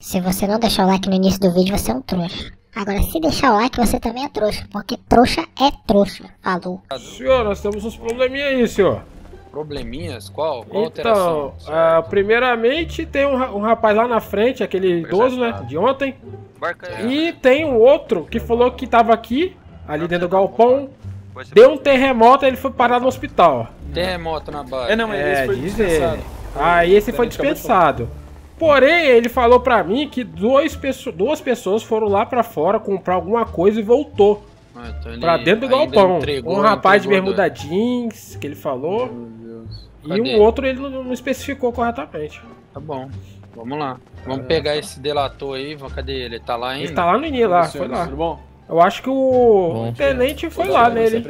Se você não deixar o like no início do vídeo, você é um trouxa. Agora, se deixar o like, você também é trouxa, porque trouxa é trouxa. Falou. Senhor, nós temos uns probleminha aí, senhor. Probleminhas? Qual Então, alteração? primeiramente tem um rapaz lá na frente, aquele idoso, né, de ontem. Marca E tem um outro que falou que tava aqui, ali dentro do galpão. Deu um terremoto e ele foi parar no hospital. Terremoto na base. Diz ele. Aí esse foi dispensado. Porém, ele falou pra mim que duas pessoas foram lá pra fora comprar alguma coisa e voltou. Então Pra dentro do galpão. Um rapaz de bermuda jeans, que ele falou. E Cadê? um outro ele não especificou corretamente. Tá bom, vamos lá. Vamos pegar esse delator aí, cadê ele? Ele tá lá ainda? Ele tá lá no início, lá, foi lá. Eu acho que o tenente foi lá nele.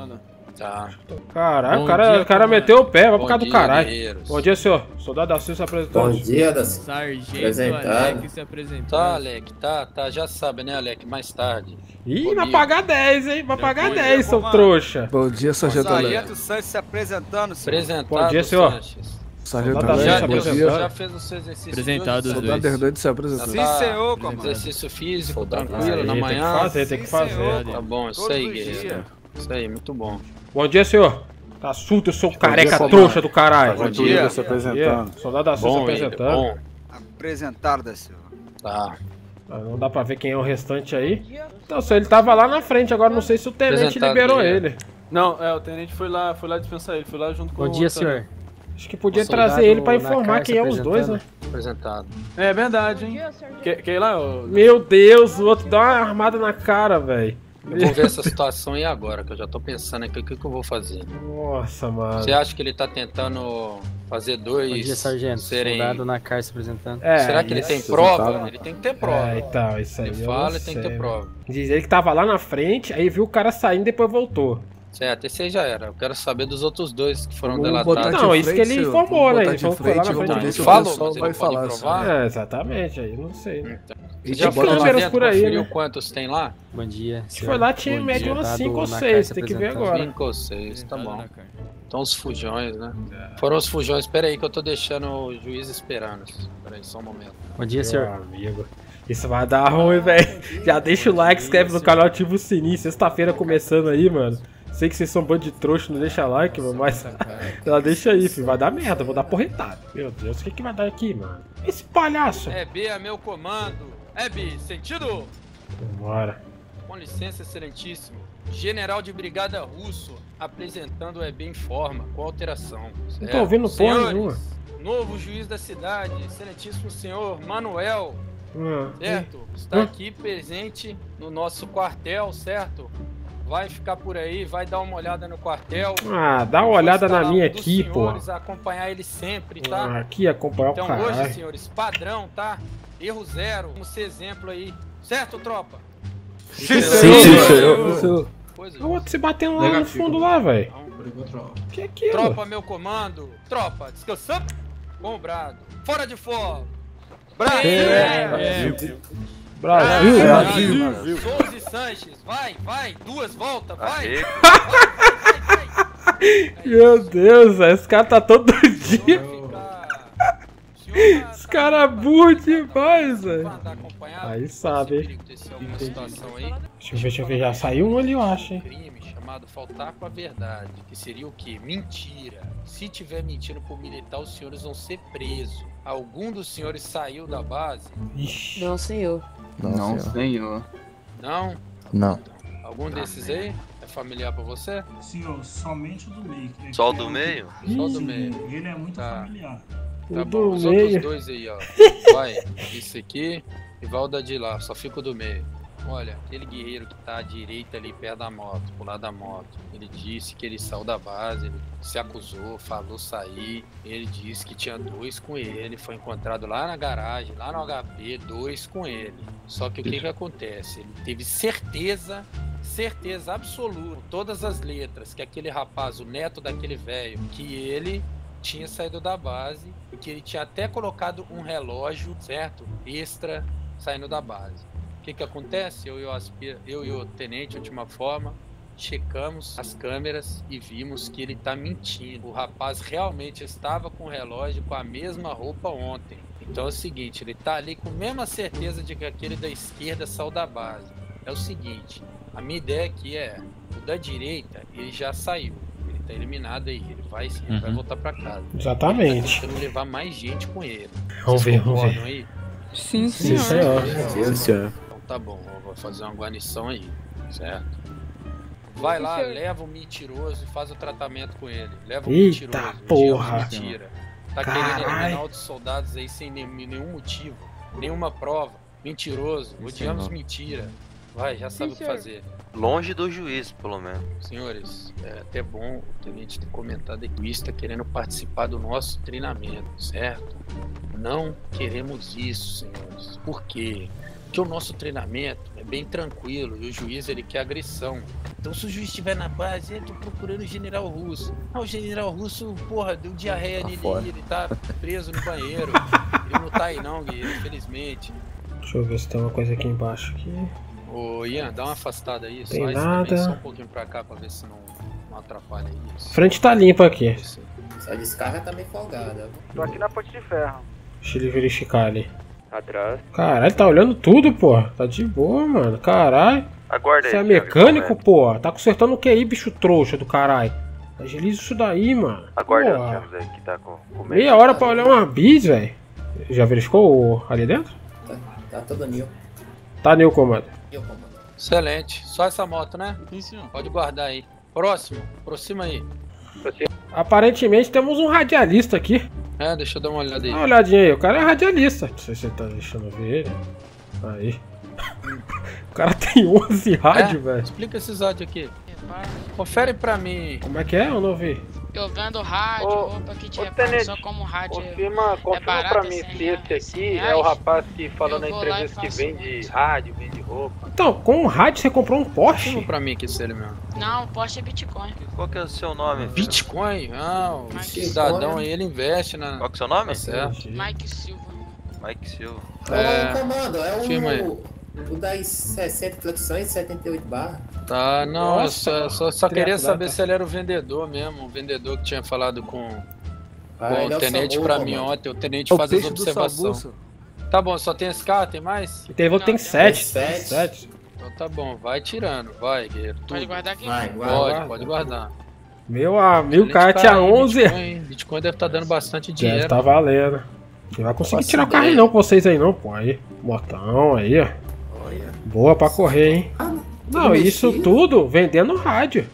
Tá. Caralho, o cara meteu o pé, vai pro causa do caralho. Guerreiros. Bom dia, senhor. Soldado da Silva se apresentando. Bom dia, da Sargento apresentado. Alec se apresentando. Tá, Alec, tá, já sabe, né, Alec? Mais tarde. Ih, vai pagar 10, hein? Vai pagar 10, seu trouxa. Bom dia, Sargento Alec. Sargento Sanches se apresentando, senhor. Apresentado, Bom dia, senhor. Sanches. Sargento Soldado Alec, da bom Silva dia. Já fez o seu exercício? Apresentado os Soldado dois. Hernandes se apresentando. Sim, senhor, comandante. Exercício físico, Aí, tranquilo, na tem manhã. que fazer, tem que Sim, fazer. senhor. Tá bom, isso Todos aí, os guerreiro. dias. Isso aí, muito bom. Bom dia, senhor. Tá surdo, eu sou um careca comandante. trouxa do caralho. Bom dia. se apresentando. Soldado da Silva se Bom, ele, apresentando. bom. Apresentado da senhor. Tá. Não dá pra ver quem é o restante aí. Então, senhor, ele tava lá na frente, agora não sei se o tenente Apresentado, liberou guerreiro. ele. Não, o tenente foi lá dispensar ele, foi lá junto com Bom dia, senhor. Acho que podia Soldado trazer ele pra na informar carça quem é os dois, né? Apresentado. É verdade, hein? Quer ir lá? Meu Deus, o outro dá uma armada na cara, velho. Eu vou ver essa situação aí agora, que eu já tô pensando aqui o que eu vou fazer. Nossa, mano. Você acha que ele tá tentando fazer dois Bom dia, sargento. serem... Soldado na carça se apresentando. Será que ele tem isso. prova? Ele tem que ter prova. Então, isso aí. Ele eu fala não e tem que sei, ter prova. mano. Diz ele que tava lá na frente, aí viu o cara saindo e depois voltou. Certo, esse aí já era. Eu quero saber dos outros dois que foram Vamos botar delatados. de Não, isso que frente, ele senhor. informou, Vamos né? botar Ele de falou que foi lá frente, na vamos frente. ver se o Falou, pessoal mas ele vai pode falar. provar. senhor. Exatamente, aí não sei. Né? Você Já já foi lá câmeras dentro, por aí, conferiu né? quantos tem lá? Bom dia, Se foi lá, tinha em média umas 5 ou 6, tem que ver agora. 5 ou 6, tá bom. Na carta. Então os fujões, né? Foram os fujões. Pera aí que eu tô deixando o juiz esperando. Pera aí, só um momento. Bom dia, Meu senhor. amigo. Isso vai dar ruim, velho. Já deixa o like, inscreve no canal, ativa o sininho. Sexta-feira começando aí, mano. Sei que vocês são um bando de trouxa, não deixa like, mano, mas ela deixa aí, filho. Vai dar merda, eu vou dar porretada. Meu Deus, o que vai dar aqui, mano? Esse palhaço. É B a meu comando. É B, sentido? Vambora. Com licença, excelentíssimo. General de Brigada Russo apresentando o EB em forma, com alteração. Não tô ouvindo porra Senhores, nenhuma. novo juiz da cidade, excelentíssimo senhor Manuel, Ah, certo? Está aqui presente no nosso quartel, certo? Vai ficar por aí, vai dar uma olhada no quartel. Ah, dá uma olhada na minha dos aqui, pô. senhores a acompanhar ele sempre, tá? Aqui acompanhar o Então hoje, caralho. senhores, padrão, tá? Erro zero, vamos ser exemplo aí. Certo, tropa? Sim, senhor. Coisa, O outro se batendo lá no fundo lá, velho. Que é aquilo? tropa, meu comando. Tropa, descansando. Bom brado. Fora de fogo. Brasil. Souza e Sanches. Vai. Duas voltas, vai. Meu Deus, velho. Esse cara tá todo doidinho. Esse cara é burro demais, velho. Aí sabe, hein? Deixa eu ver. Já saiu um ali, eu acho, hein? Crime chamado faltar com a verdade, que seria o quê? Mentira. Se tiver mentindo pro militar, os senhores vão ser presos. Algum dos senhores saiu da base? Ixi. Não, senhor. Não, senhor. Não? Não. Algum desses aí? É familiar pra você? Senhor, somente o do meio. Só o do meio? Só o do meio. Ele é muito Tá. familiar. Tá O bom, do os meio. outros dois aí, ó. Vai, esse aqui e vai o da de lá, só fica o do meio. Olha, aquele guerreiro que tá à direita ali perto da moto, pro lado da moto, ele disse que ele saiu da base, ele se acusou, falou sair, ele disse que tinha 2 com ele, foi encontrado lá na garagem, lá no HP, 2 com ele. Só que o que acontece? Ele teve certeza absoluta, com todas as letras, que aquele rapaz, o neto daquele velho, que ele tinha saído da base e que ele tinha até colocado um relógio, certo? Extra, saindo da base. O que acontece? Eu e o tenente, última forma, checamos as câmeras e vimos que ele tá mentindo. O rapaz realmente estava com o relógio com a mesma roupa ontem. Então é o seguinte, ele tá ali com a mesma certeza de que aquele da esquerda saiu da base. É o seguinte, a minha ideia aqui é, o da direita, ele já saiu. Ele tá eliminado aí, ele vai voltar pra casa. Exatamente. Ele tá tentando levar mais gente com ele. Vamos ver, vamos concordam ver. aí? Sim, Sim, senhor. senhor. Sim, senhor. Então tá bom, eu vou fazer uma guarnição aí, certo? Vai lá, leva o mentiroso e faz o tratamento com ele. Leva o Eita mentiroso, porra. mentira. Tá Caralho. querendo eliminar outros soldados aí sem nenhum motivo, nenhuma prova. Mentiroso, odiamos mentira. Vai, já sabe o que fazer. Longe do juiz, pelo menos. Senhores, é até bom o tenente ter comentado que o juiz está querendo participar do nosso treinamento, certo? Não queremos isso, senhores. Por quê? Porque o nosso treinamento é bem tranquilo e o juiz ele quer agressão. Então se o juiz estiver na base, eu tô procurando o general russo. Ah, o general russo, porra, deu diarreia nele, ele tá preso no banheiro. Ele não tá aí não, guerreiro, infelizmente. Deixa eu ver se tem uma coisa aqui embaixo aqui. Ô Ian, dá uma afastada aí, Tem só isso nada. também, só um pouquinho pra cá pra ver se não atrapalha isso. Frente tá limpa aqui. Essa descarga tá meio folgada. Tô aqui na ponte de ferro. Deixa ele verificar ali. Atrás. Caralho, tá olhando tudo, pô. Tá de boa, mano. Caralho. Aguarda aí. Você é mecânico, pô? Tá consertando o que aí, bicho trouxa do caralho? Agiliza isso daí, mano. Aguarda Porra. os aí que tá com Meia hora pra olhar uma bis, velho. Já verificou ali dentro? Tá todo nil. Tá new comando. Nil, comando. Excelente. Só essa moto, né? Sim, senhor. Pode guardar aí. Próximo. Aproxima aí. Aparentemente temos um radialista aqui. É, deixa eu dar uma olhada aí. Dá uma olhadinha aí. O cara é radialista. Não sei se você tá deixando ver ele. Aí. O cara tem 11 rádios, velho. Explica esses áudios aqui. Confere pra mim. Como é que é? Eu não vi. Eu vendo rádio, roupa que te repara, tenente, só como rádio Confirma barato, pra mim assim, se esse aqui R$100. é o rapaz que falou Eu na vou lá e entrevista que faço vende isso. rádio, vende roupa. Então, com o rádio você comprou um Porsche? Confirma pra mim que esse é ele mesmo. Não, Porsche é Bitcoin. Qual que é o seu nome? filho? Bitcoin? Ah, o Bitcoin. cidadão aí, ele investe na... Qual que é o seu nome? Tá certo. Mike Silva. Mike Silva. É, Ô, comando, é firma aí. o das 60 flexões, 78 barras. Tá, não, Nossa, eu só queria triatleta. saber se ele era o vendedor mesmo. O vendedor que tinha falado com Ele é o tenente Samu, pra comando. mim ontem. O tenente O faz as peixe do observações. Sabuço. Tá bom, só tem esse carro? Tem mais? E tem outro tem Não, 7. tem 7. Então tá bom, vai tirando, vai, guerreiro. Pode Tudo. guardar aqui? Vai, guarda. Pode guardar. Meu amigo, o Tenente cara tá tinha aí, 11. Bitcoin deve estar dando bastante Deve dinheiro. tá valendo. Não vai conseguir Faço tirar o ideia. carro não com vocês aí não, pô. Aí, motão aí, ó. Olha. Boa pra correr, hein. Não, tudo isso mexido. tudo vendendo rádio.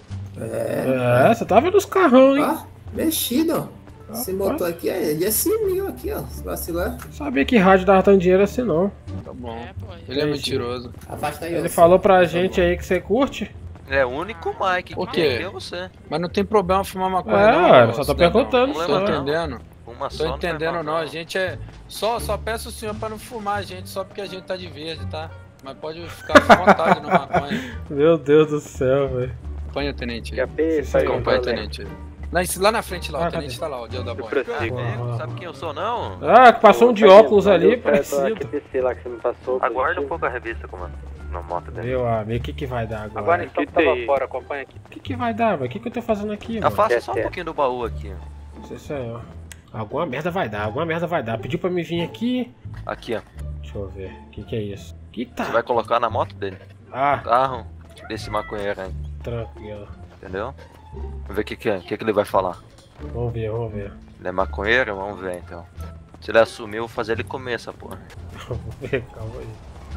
É, você tá vendo os carrão, hein. Ó, mexido, ó. Esse Rapaz. motor aqui é de 100 mil aqui, ó. Se vacilar. Não sabia que rádio dava tanto dinheiro assim não. Tá bom. É, pô. Ele é mentiroso. Afasta aí, Ele ó. falou pra gente aí que você curte. É o único Mike Por que quê? entendeu você. Mas não tem problema fumar maconha, É, não. eu só tô cidadão. perguntando Não Tô lembra, não. entendendo. Uma Tô só entendendo não. não. A gente é. Só peço o senhor pra não fumar a gente só porque a gente tá de verde, tá? Mas pode ficar à vontade no maconha. Meu Deus do céu, velho. Acompanha o tenente Que aí. a P Isso aí, saiu Acompanha o pra tenente aí. Lá na frente lá, Ah, o tenente cadê? tá lá, o Deus da boia. prossigo. Amigo, sabe quem eu sou não? Ah, que passou um de óculos ali, parecido. QTC lá que você me passou. Aguarda um pouco a revista, comando. Na moto dele. Meu amigo, o que que vai dar agora? Agora então que tava fora, acompanha aqui. O que que vai dar, velho? O que que eu tô fazendo aqui, mano? Afasta só um pouquinho do baú aqui. Isso aí, ó. Alguma merda vai dar, alguma merda vai dar. Pediu pra me vir aqui. Aqui, ó. Deixa eu ver. O que que é isso? Que tá? Você vai colocar na moto dele. Ah, Carro desse maconheiro aí. tranquilo. Entendeu? Vamos ver o que é. O que ele vai falar. Vamos ver, vamos ver. Ele é maconheiro? Vamos ver então. Se ele assumir, eu vou fazer ele comer essa porra. Vamos ver, calma aí.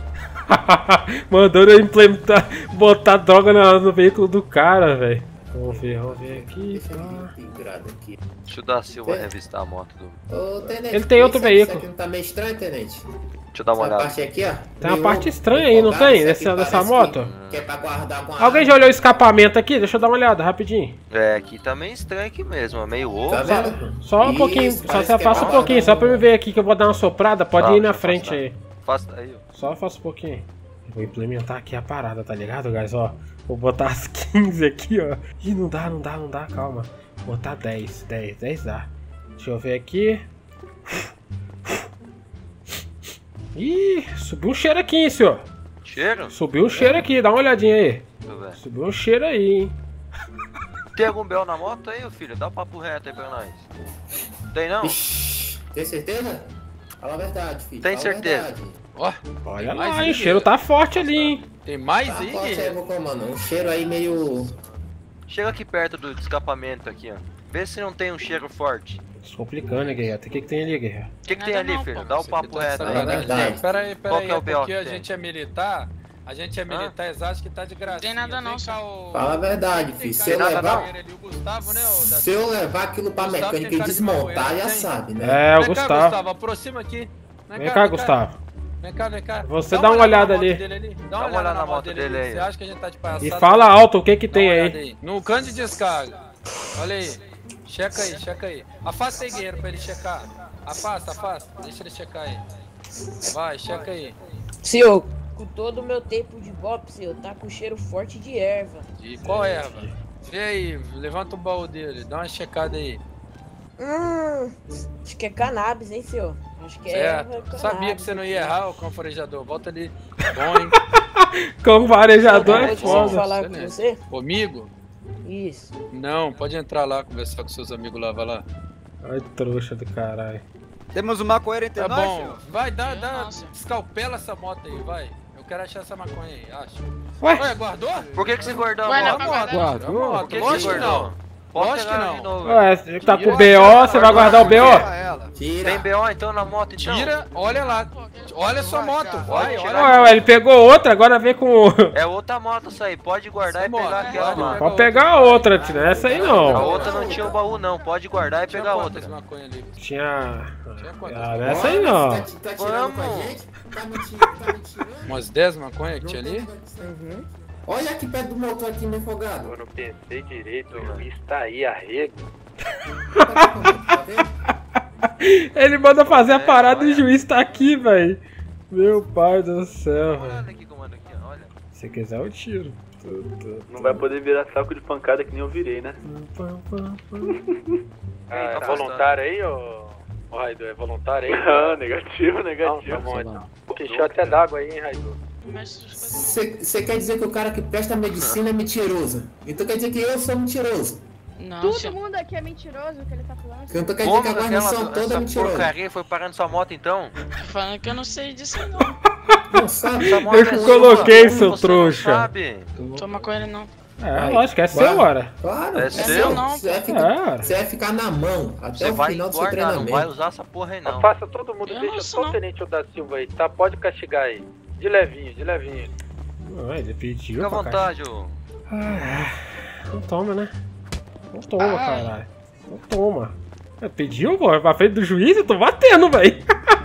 Mandou eu implementar, botar droga no veículo do cara, velho. Vamos ver aqui. Deixa Tá. eu pendurado aqui. Deixa eu dar a Silva É. revistar a moto do. Ô, tenente. Ele tem outro isso veículo. aqui não tá meio estranho, tenente? Deixa eu dar uma Essa olhada. parte aqui, ó. Tem uma meio parte estranha aí, não folgado, tem? isso aqui Dessa parece moto? Que é pra guardar com a Alguém já olhou o escapamento aqui? Deixa eu dar uma olhada, rapidinho. É, aqui tá meio estranho aqui mesmo, é meio ovo. Tá vendo? Só um Isso, pouquinho, só parece você que é faça um pra pouquinho, guardar só pra me ver aqui que eu vou dar uma soprada. Pode Tá, ir na deixa eu frente afastar. aí. Faça aí, ó. Só faça um pouquinho. Eu vou implementar aqui a parada, tá ligado, guys? Ó, vou botar as 15 aqui, ó. Ih, não dá, calma. Vou botar 10 dá. Deixa eu ver aqui. Ih, subiu um cheiro aqui, hein, senhor. Cheiro? Subiu um cheiro aqui, dá uma olhadinha aí. Deixa eu ver. Subiu um cheiro aí, hein. Tem algum bel na moto aí, ô filho? Dá um papo reto aí pra nós. Tem não? Ixi, tem certeza? Fala a verdade, filho. Tem fala a certeza? verdade. Ó, Olha tem mais lá, aí, hein? O cheiro tá forte ali, hein? Tem mais Tá aí, forte aí, guerreiro? meu comando. Um cheiro aí meio... Chega aqui perto do escapamento aqui, ó. Vê se não tem um cheiro forte. Descomplicando, né, guerreiro? O que tem ali, guerreiro? O que tem Nada ali, não, filho? pô. Dá o Você papo tá de reto aí. sacanagem. verdade. Pera aí, Qual que é o BO porque que a tem? gente é militar, eles acham que tá de graça. Tem nada não, Fala a verdade, filho. Se eu nada levar... O Gustavo, né, ô, Se eu levar aquilo pra Gustavo mecânica tem e cara de desmontar, maconheiro, já tem? sabe, né? É, o Vem cá, Gustavo. Gustavo, aproxima aqui. Vem cá, Gustavo. Vem cá, vem cá. Você dá uma olhada ali. Dá uma olhada na moto dele aí. Você acha que a gente tá de palhaçada? E fala alto o que que Dá tem uma olhada aí. No cano de descarga. Olha aí. Checa aí, checa aí. Afasta aí, guerreiro, pra ele checar. Afasta, afasta. Deixa ele checar aí. Vai, checa aí. Senhor, com todo o meu tempo de bop, senhor, tá com cheiro forte de erva. E qual erva? Vê aí, levanta o baú dele. Dá uma checada aí. Acho que é cannabis, hein, senhor? Acho que é Certo. erva cannabis. Sabia que você não ia errar, o cão farejador. Volta ali. Bom, hein? Como varejador é Pode foda. falar com Excelente. você? Comigo? Isso. Não, pode entrar lá, conversar com seus amigos lá, vai lá. Ai, trouxa do caralho. Temos um maconheiro entre Tá nós, bom, senhor? vai, dá, Nossa. escalpela essa moto aí, vai. Eu quero achar essa maconha aí, acha. Ué? Ué, guardou? Por que você guardou Ué, a não, moto? guardou? Por que Lógico você que guardou? não. Pode Lógico que pegar não. de novo. Ué, você tá com Tira, BO, você vai guardar o BO? Tira ela. Tira. Tem BO então na moto então? Tira, olha lá. Olha sua moto, vai, Pode olha. Ué, ele pegou outra, agora vem com... É outra moto essa aí, pode guardar Essa e pegar moto, aquela pode. lá. Pode pegar a outra, tio, não é essa aí A não. outra não tinha o baú não, pode guardar e Tinha pegar quantas outra. maconha ali? Tinha... Tinha quantas? Ah, não é essa aí não. Tá tirando com a Vamos. gente? Tá mentindo? Umas 10 maconha que tinha ali? Olha aqui perto do motor aqui, meu folgado. Eu não pensei direito, o juiz tá aí, arrego. Tá vendo? Ele manda fazer a parada e olha. o juiz tá aqui, velho. Meu pai do céu, velho. Olha aqui, comando, aqui, ó, olha. Se quiser eu tiro. Não vai poder virar saco de pancada que nem eu virei, né? Ei, tá voluntário aí, ô Raido? É voluntário aí? Ah, negativo, negativo. Não, tá bom, então. Encheu até d'água aí, hein, Raido? Você quer dizer que o cara que presta medicina é mentiroso? Então quer dizer que eu sou mentiroso? Não, Todo senhor. mundo aqui é mentiroso, o que ele tá falando. Então quer dizer que a Como guarnição toda é essa mentirosa? porcaria foi parar na sua moto então? Tô falando que eu não sei disso não. Não sabe? Essa moto Eu é que sua, coloquei, como seu você trouxa. Não sabe? Toma com ele não. É, lógico, é seu, ora. Claro, É seu não, Você vai É, ficar, ora. você vai ficar na mão até Você o vai final do seu guardar, não vai treinamento. usar essa porra aí não. Faça todo mundo, Eu deixa não só sei, o não. Tenente da Silva aí, tá? Pode castigar aí. De levinho, de levinho. Ah, ele pediu Fica à pra vontade, ô. Não toma, né? Não toma, caralho. Não toma. Pediu, pô? Pra frente do juiz? Eu tô batendo, velho.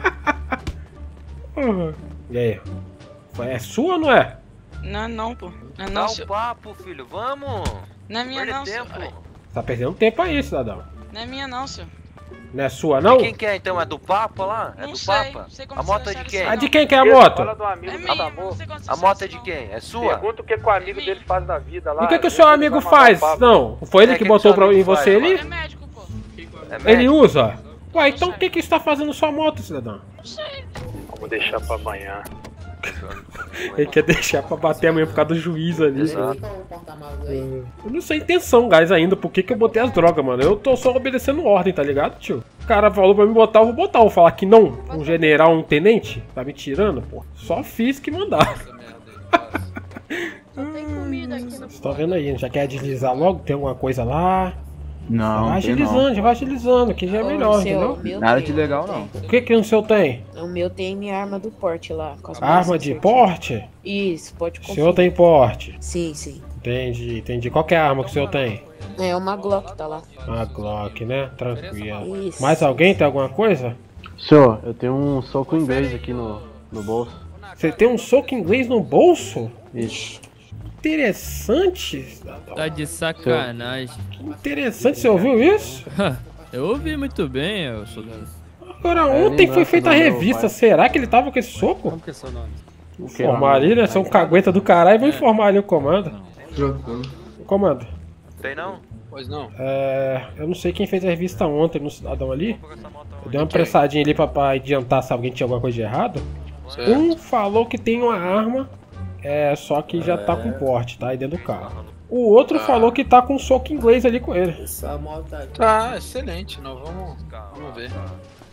E aí? É sua ou não é? Não, não, pô. Não é Dá não, o senhor. papo, filho, vamos. Não é minha Perde não, senhor. tempo. Tá perdendo tempo aí, cidadão. Não é minha não, senhor. Não é sua, não? De quem que é então? É do Papa lá? É Não do sei, Papa? não sei como A você moto é sabe de isso quem? Ah, de quem que é a moto? Fala do amigo É do minha, amor. não sei como você A sabe moto é isso de não. quem? É sua? Pergunta o que o amigo dele faz da vida lá. E o que, que o Às seu vezes amigo vai mandar faz? um papo. Não, foi ele É, que que botou seu amigo em você faz, ali? É médico, pô. É Ele médico? usa? Ué, então o que que está fazendo sua moto, cidadão? Não sei. Vamos deixar pra amanhã. Ele quer deixar pra bater amanhã por causa do juiz ali. Exato. Fica o porta-malas aí. Eu não sei a intenção, guys, ainda. Por que que eu botei as drogas, mano? Eu tô só obedecendo ordem, tá ligado, tio? O cara falou pra me botar, eu vou botar. Eu vou falar que não. Um general, um tenente? Tá me tirando, pô? Só fiz que mandar. Essa merda aí, Só tem comida aqui no Vocês estão vendo aí, já quer agilizar logo? Tem alguma coisa lá? Não, Vai tem não. agilizando, já vai agilizando, que já é Ô, melhor, senhor, entendeu? o meu Nada tem, de legal, não. O que que o seu tem? O meu tem minha arma do porte lá. Com as Arma peças de certinho. porte? Isso, pode O conferir. senhor tem porte. Sim, sim. Entendi, entendi. Qual que é a arma que o senhor tem? É uma Glock, tá lá. A Glock, né? Tranquilo. Isso. Mais alguém tem alguma coisa? Senhor, eu tenho um soco inglês aqui no bolso. Você tem um soco inglês no bolso? Isso. Interessante, cidadão. Tá de sacanagem. Interessante, você ouviu isso? Eu ouvi muito bem, eu sou. Agora, ontem foi feita a revista. Será que ele tava com esse soco? Como que é seu nome? Informar ali, né? Você é um cagueta do caralho. Vou informar ali o comando. Comando. Tem não? Pois não. Eu não sei quem fez a revista ontem no cidadão ali. Eu dei uma pressadinha ali pra adiantar se alguém tinha alguma coisa de errado. Certo. Um falou que tem uma arma, só que já tá com porte, tá aí dentro do carro. O outro falou que tá com um soco inglês ali com ele. Essa moto aí. Tá, excelente. Nós vamos ver.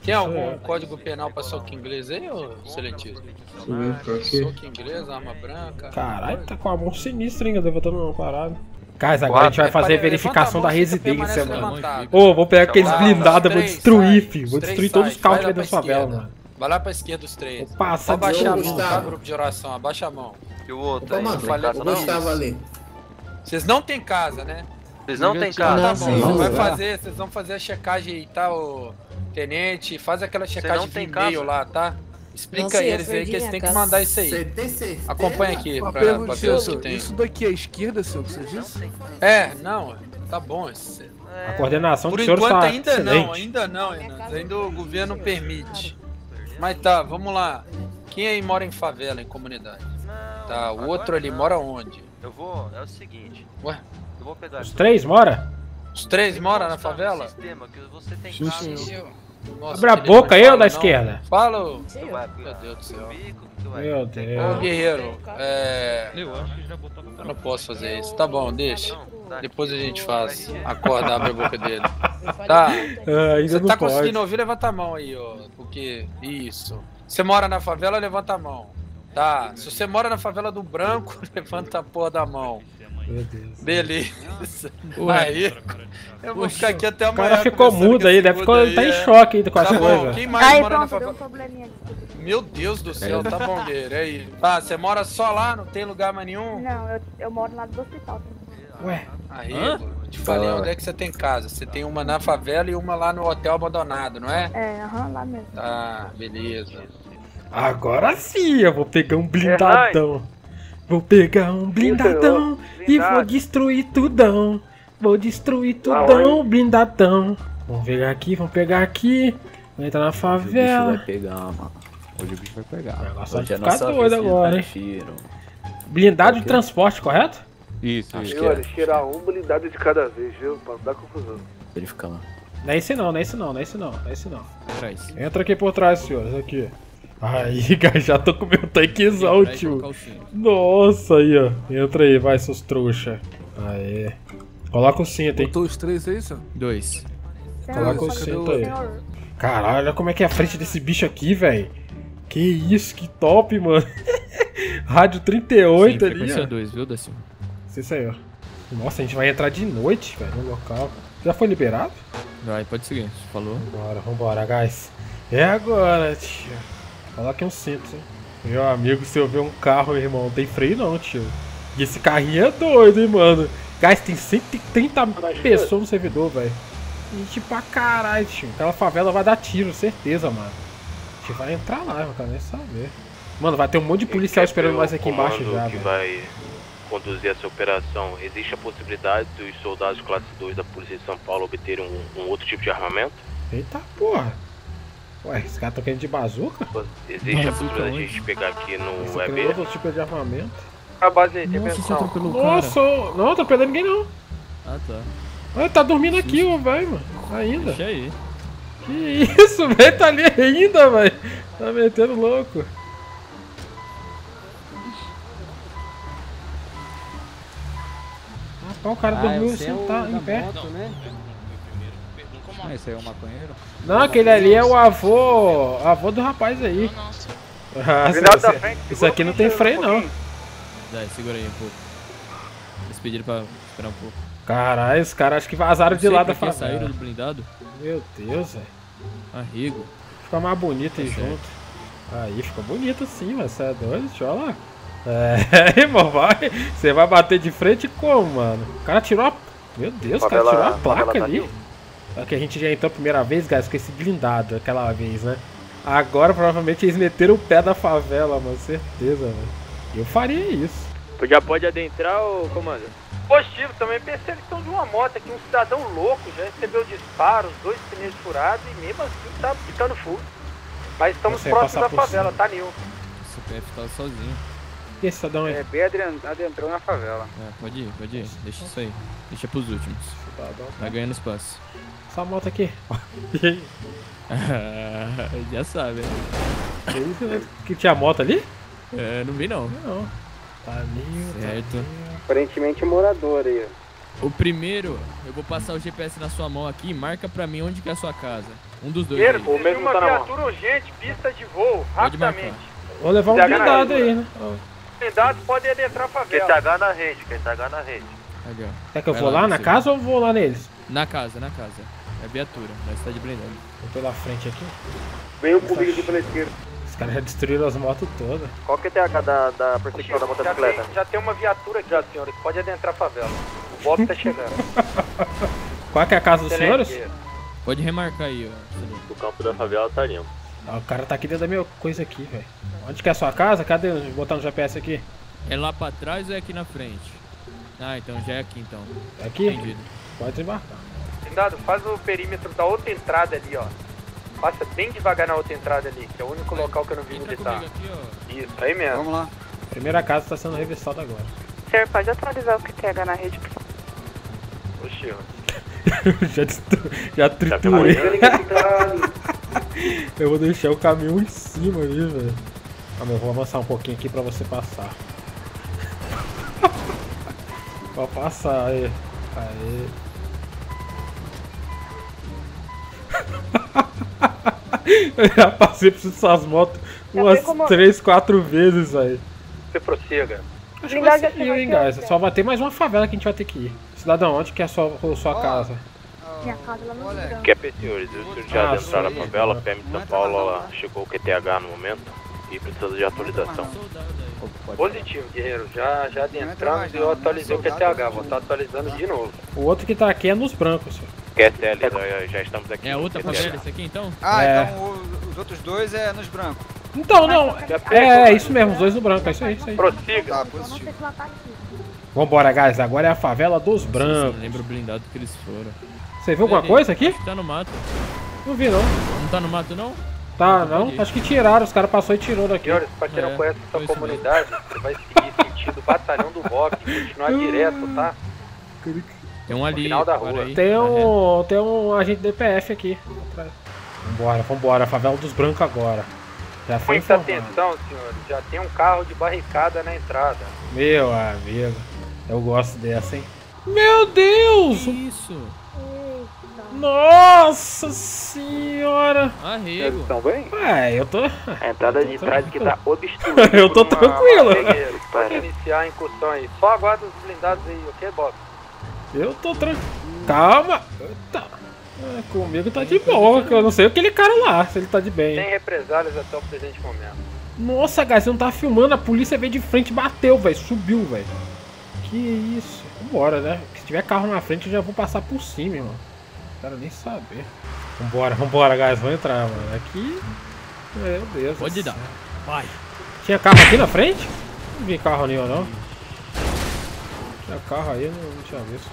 Tem algum código penal pra soco inglês aí, ô Excelentíssimo? Soco inglês, arma branca. Caralho, tá com a mão sinistra, hein? Levantando uma parada. Cara, agora a gente vai fazer a verificação da residência, mano. Ô, vou pegar aqueles blindados, vou destruir, filho. Vou destruir todos os carros aqui da favela, mano. Vai lá pra esquerda os três. Vou passar de abaixa a mão, tá? Grupo de oração, abaixa a mão. E o outro aí? Não falei casa, não? Gustavo ali. Vocês não tem casa, né? Vocês não tem casa? Tá bom, vocês vão fazer a checagem aí, tá, ô tenente? Faz aquela checagem de e-mail lá, tá? Explica a eles aí que eles têm que mandar isso aí. Acompanha aqui pra ver o que tem. Isso daqui é esquerda, senhor, que você disse? Não, tá bom. A coordenação do senhor está Por enquanto ainda não, Renan. Ainda o governo permite. Mas tá, vamos lá. Quem aí mora em favela, em comunidade? Tá, o outro ali mora onde? É o seguinte. Ué? Eu vou pegar Os três mora? Os três moram na favela? Sistema que você tem Sim, casa. senhor. Abre a boca aí, ô da esquerda. Fala, meu Deus do céu. Meu Deus. Ô, guerreiro, eu não posso fazer isso. Tá bom, deixa. Depois a gente faz. Acorda, abre a boca dele. Tá. Você tá conseguindo ouvir? Levanta a mão aí, ó. Porque. Isso. Você mora na favela, levanta a mão. Tá. Se você mora na favela do Branco, levanta a porra da mão. Meu Deus. Beleza. Aí. Eu vou ficar aqui até amanhã. O cara ficou mudo aí, deve ficar, ele tá em choque ainda com as coisas. Quem mais mora na favela? Meu Deus do céu, tá bom, guerreiro. Aí. Tá, você mora só lá? Não tem lugar mais nenhum? Não, eu moro lá do hospital. Ué? Aí, eu te falei onde é que você tem casa. Você tem uma na favela e uma lá no hotel abandonado, não é? Lá mesmo. Tá, beleza. Agora sim, eu vou pegar um blindadão. Vou pegar um blindadão e vou destruir tudão. Vou destruir tudão, blindadão. Vamos pegar aqui, vamos pegar aqui. Vai entrar na favela. O bicho vai pegar, mano. Hoje o bicho vai pegar. O negócio vai ficar doido agora, hein? Blindado de transporte, correto? Isso, acho que é. Tirar um blindado de cada vez, viu? Pra não dar confusão. Verificando. Não é esse não, não é esse não, não é esse não, não é esse não. Entra aqui por trás, senhores, aqui. Aí, já tô com meu tanquezão, tio. Nossa, aí, ó. Entra aí, vai, seus trouxa. Aí. Coloca o cinto, hein. Botou os três aí, senhor? 2. Coloca o cinto aí. Caralho, olha como é que é a frente desse bicho aqui, velho. Que isso, que top, mano. Rádio 38 sim, ali, frequência ó. 2, viu, Dacinho? Isso aí, ó. Nossa, a gente vai entrar de noite, velho, no local. Já foi liberado? Vai, pode seguir, você falou. Vambora, guys. É agora, tio. Coloque um cinto, hein. Meu amigo, se eu ver um carro, irmão, não tem freio não, tio. E esse carrinho é doido, hein, mano. Guys, tem 130 pessoas no servidor, velho. Gente pra caralho, tio. Aquela favela vai dar tiro, certeza, mano. A gente vai entrar lá, eu quero nem saber. Mano, vai ter um monte de policial esperando nós aqui embaixo já, que vai conduzir essa operação. Existe a possibilidade dos soldados classe 2 da Polícia de São Paulo obterem um outro tipo de armamento? Eita porra. Ué, esse cara tá querendo de bazuca? Existe a possibilidade de a gente pegar aqui no EB? Outro tipo de armamento. A base aí, tem Nossa, você atropelou o Nossa, não atropelei ninguém não. Ah, tá. Olha, tá dormindo aqui, ó, velho, mano. Ainda. Deixa aí. Que isso, velho, tá ali ainda, velho. Tá metendo louco. O cara dormiu assim, tá em pé. Moto, né? Esse aí é o maconheiro? Não, aquele ali é o avô do rapaz aí. Isso aqui não tem freio não. Vai, segura aí um pouco. Eles pediram pra esperar um pouco. Caralho, os caras acho que vazaram de lá da favela. favela. Saíram do blindado? Meu Deus, velho. Arrigo. Fica mais bonito aí junto. Aí, ficou bonito sim, mas você é doido? Deixa eu lá. É, irmão, vai. Você vai bater de frente como, mano? O cara tirou a... Meu Deus, o cara tirou a placa ali. É que a gente já entrou a primeira vez, guys, com esse blindado aquela vez, né? Agora, provavelmente, eles meteram o pé da favela, mano. Certeza, velho. Eu faria isso. Já pode adentrar, ô comando? Positivo, também perseguição de uma moto aqui. Um cidadão louco já recebeu disparos, 2 pneus furados e mesmo assim tá ficando full. Mas estamos próximos da favela, tá, Nil? Esse PF tá sozinho. E esse cidadão aí? É, bem adentrou na favela. É, pode ir. Deixa isso aí. Deixa pros últimos. Vai ganhando espaço. Essa moto aqui. Já sabe, né? Que isso, né? Que tinha moto ali? É, não vi não. Não. Tá ali, certo. Aparentemente morador aí, ó. O primeiro, eu vou passar o GPS na sua mão aqui e marca pra mim onde que é a sua casa. Um dos dois. Guerreiro, aí. precisa de uma viatura urgente, pista de voo, Pode marcar. rapidamente. Vou levar um blindado aí, né? Blindados podem adentrar a favela. QTH na rede, QTH na rede. Aqui, ó. Quer que eu Vai vou lá na você. casa ou vou lá neles? Na casa, na casa. É viatura, mas tá de blindado. Vou pela frente aqui. Vem comigo aqui pela esquerda. Os caras já destruíram as motos todas. Qual que é a QTH da perseguição da motocicleta? Já tem uma viatura aqui, já, senhores. Pode adentrar a favela. O Bob tá chegando. Qual que é a casa dos senhores? Pode remarcar aí, ó. O campo da favela tá limpo. Ah, o cara tá aqui dentro da minha coisa aqui, velho. Onde que é a sua casa? Cadê? Vou botar no GPS aqui. É lá pra trás ou é aqui na frente? Ah, então já é aqui então. É aqui? Entendido. Pode desembarcar. Blindado, faz o perímetro da outra entrada ali, ó. Passa bem devagar na outra entrada ali, que é o único local que eu não vi militar. Isso, aí mesmo. Vamos lá. Primeira casa tá sendo revistada agora. Senhor, pode atualizar o QTH na rede, por favor? Oxi, ó. já triturei. Eu vou deixar o caminhão em cima ali, velho. Calma, eu vou avançar um pouquinho aqui pra você passar. Pode passar aí. Aí. Eu já passei por essas motos umas 3, 4 vezes aí. Você prossiga. Acho que vai ser hein, guys. Só vai ter mais uma favela que a gente vai ter que ir. Cidadão, onde que é a sua casa? Minha casa lá no Branco. Que é, senhores, os senhores já adentraram na favela, a PM de São Paulo, ela chegou o QTH no momento e precisa de atualização. Positivo, guerreiro. Já adentramos e eu atualizei o QTH. Vou estar atualizando de novo. O outro que tá aqui é nos brancos, senhor. QSL, já estamos aqui. É outra favela esse aqui então? Ah, É. então os outros dois é nos brancos. Então, não. É isso mesmo, os dois no branco, é isso aí, isso aí. Prossiga. Tá, Não positivo. sei se ela tá aqui. Vambora, guys. Agora é a favela dos brancos. Lembra o blindado que eles foram. Você viu alguma coisa aqui? Acho que tá no mato. Não vi, não. Não tá no mato não? Tá, não? Acho que tiraram. Os caras passaram e tirou daqui. Senhores, pra quem não conhece essa comunidade, você vai seguir sentido Batalhão do Bob e continuar direto, tá? Tem um ali. final da agora rua. aí. Tem um agente DPF aqui. Vambora. Favela dos brancos agora. Já foi Muita informado. atenção, senhores. Já tem um carro de barricada na entrada. Meu amigo. Eu gosto dessa, hein? Meu Deus! Isso. Nossa senhora! Arrego. Estão bem? Ué, eu tô... A entrada de trás que tá obstruída. Eu tô tranquilo. Guerreiro, pode iniciar a incursão aí. Só aguarda os blindados aí, ok, Bob? Eu tô tranquilo. Calma. Eita. Comigo tá de boa, que eu não sei aquele cara lá, se ele tá de bem. Sem represálias até o presente momento. Nossa, guys, você não tava filmando, a polícia veio de frente e bateu, velho. Subiu, velho. Que isso. Vambora, né? Se tiver carro na frente, eu já vou passar por cima, irmão. Não quero nem saber. Vambora, guys. Vamos entrar, mano. Aqui... Meu Deus. Pode dar. Vai. Tinha carro aqui na frente? Não vi carro nenhum, não. Tinha carro aí, não tinha visto.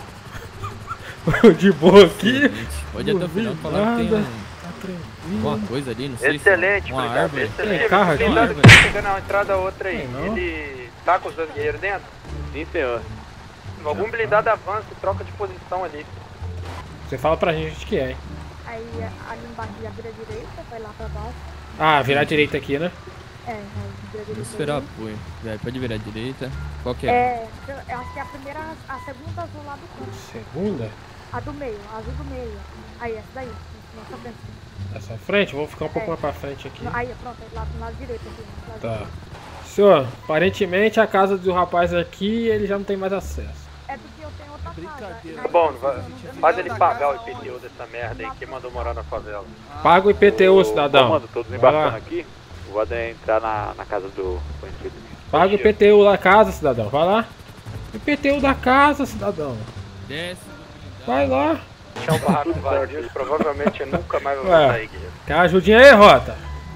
De boa aqui. Pode até o final falar que tem alguma coisa ali, não sei. Excelente, se uma blindado, árvore. excelente. Tem carro aqui? Blindado que tá chegando na entrada outra aí. Não. Ele tá com os dois guerreiros dentro? Sim, senhor. Algum blindado avança e troca de posição ali. Você fala pra gente que é, hein? Aí ali embaixo já vira direita, vai lá pra baixo. Ah, virar direita aqui, né? É, aí vira direita. Vou esperar apoio. Vai, pode virar à direita. Qual que é? É, eu acho que é a primeira, a segunda azul lá do canto. Segunda? A do meio, a azul do meio. Aí, essa daí, nossa frente. Essa frente? Vou ficar um pouco mais pra frente aqui. Aí, pronto, lá do lado direito aqui. do lado Tá. direito. Senhor, aparentemente a casa do rapaz aqui, ele já não tem mais acesso. É porque eu tenho outra casa. Tá bom, faz ele pagar o IPTU dessa merda aí. Quem mandou morar na favela? Paga o IPTU, cidadão. Comando, tô Vai desembarcando lá. aqui. Vou entrar na casa do conhecido. Paga o IPTU da casa, cidadão. Vai lá. IPTU da casa, cidadão. Desce. Vai lá. Deixar o barraco vazio, provavelmente eu nunca mais vou Ué. voltar aí, guerreiro. Quer uma ajudinha aí, Rota?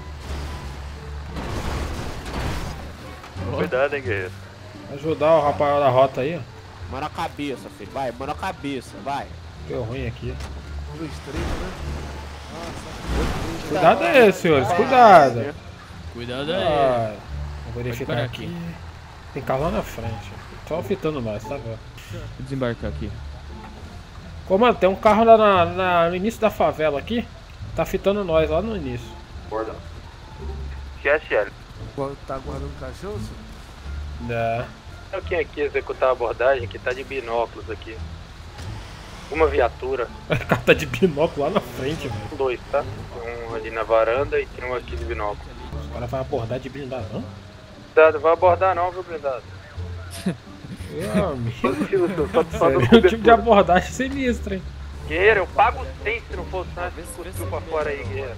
Cuidado, hein, guerreiro. Ajudar o rapaz da Rota aí, ó. Mão na cabeça, filho. Vai, mão na cabeça, vai. Deu ruim aqui. 1, 2, 3, né? Cuidado aí, senhores. Cuidado. Cuidado aí. Ah, vou verificar parar aqui. Tem carro lá na frente. Só fitando nós, tá vendo? Vou desembarcar aqui. Comando, tem um carro lá no início da favela aqui. Tá fitando nós lá no início. Bordão. QSL. Tá guardando cachorro, senhor? É. Quem aqui executar a abordagem, que tá de binóculos aqui. Uma viatura. O cara tá de binóculo lá na frente, velho. 2, tá? Tem um ali na varanda e tem um aqui de binóculo. O cara vai abordar de blindado, não? Blindado, vai abordar não, viu, blindado? Meu amigo. Seria um tipo de abordagem sinistra, hein? Guerreiro, eu pago 100 se não for Santos, cuspiu pra fora aí, guerreiro.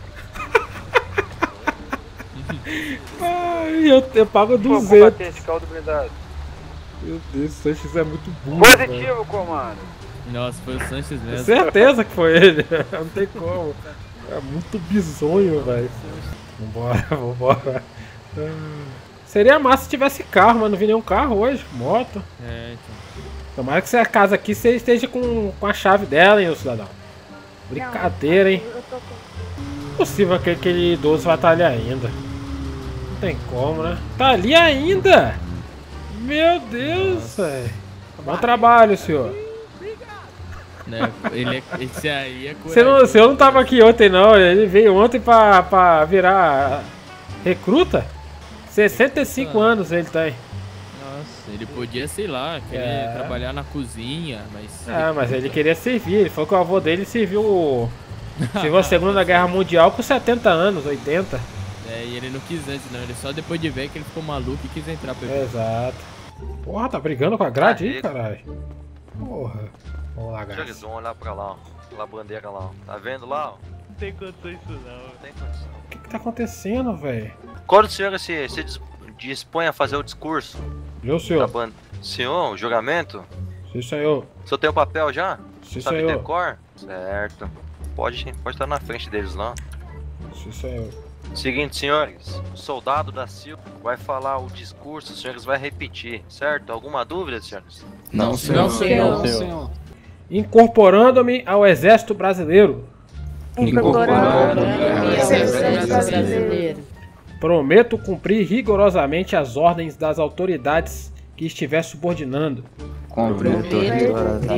Ai, eu pago 200. Combatente, caldo blindado. Meu Deus, o Sanches é muito burro. Positivo, velho. comando. Nossa, foi o Sanches mesmo. Certeza que foi ele. Não tem como. É muito bizonho, velho. Vambora. Seria massa se tivesse carro, mas não vi nenhum carro hoje. Moto. Então. Tomara que essa casa aqui você esteja com a chave dela, hein, ô cidadão. Brincadeira, hein. Possível que aquele idoso vai estar ali ainda. Não tem como, né? Tá ali ainda! Meu Deus, velho. Bom trabalho, senhor. Né? Esse aí é Você não tava aqui ontem, não. Ele veio ontem pra virar recruta. 65 anos ele tem. Nossa, ele podia, sei lá, querer trabalhar na cozinha, mas... Mas ele queria servir. Ele falou que o avô dele serviu a Segunda Guerra Mundial com 70 anos, 80. E ele não quis antes, não. Ele só depois de ver que ele ficou maluco e quis entrar pra Exato. Porra, tá brigando com a grade aí, caralho. Porra. Vamos lá, galera. Vamos olhar pra lá, ó. Aquela bandeira lá, ó. Tá vendo lá, ó? Não tem condição isso não. Não tem condição. O que tá acontecendo, velho? Quando o senhor se dispõe a fazer o discurso? Eu, senhor. Senhor, o julgamento? Sim, senhor. O senhor tem o papel já? Sim, sabe senhor. decor? Certo. Pode estar na frente deles lá. Sim, senhor. Seguinte, senhores. O soldado da Silva vai falar o discurso, os senhores vai repetir, certo? Alguma dúvida, senhores? Não, senhor. Não, senhor. Não, senhor. Incorporando-me ao Exército Brasileiro. Incorporando-me ao Exército Brasileiro. Prometo cumprir rigorosamente as ordens das autoridades que estiver subordinando. Prometo cumprir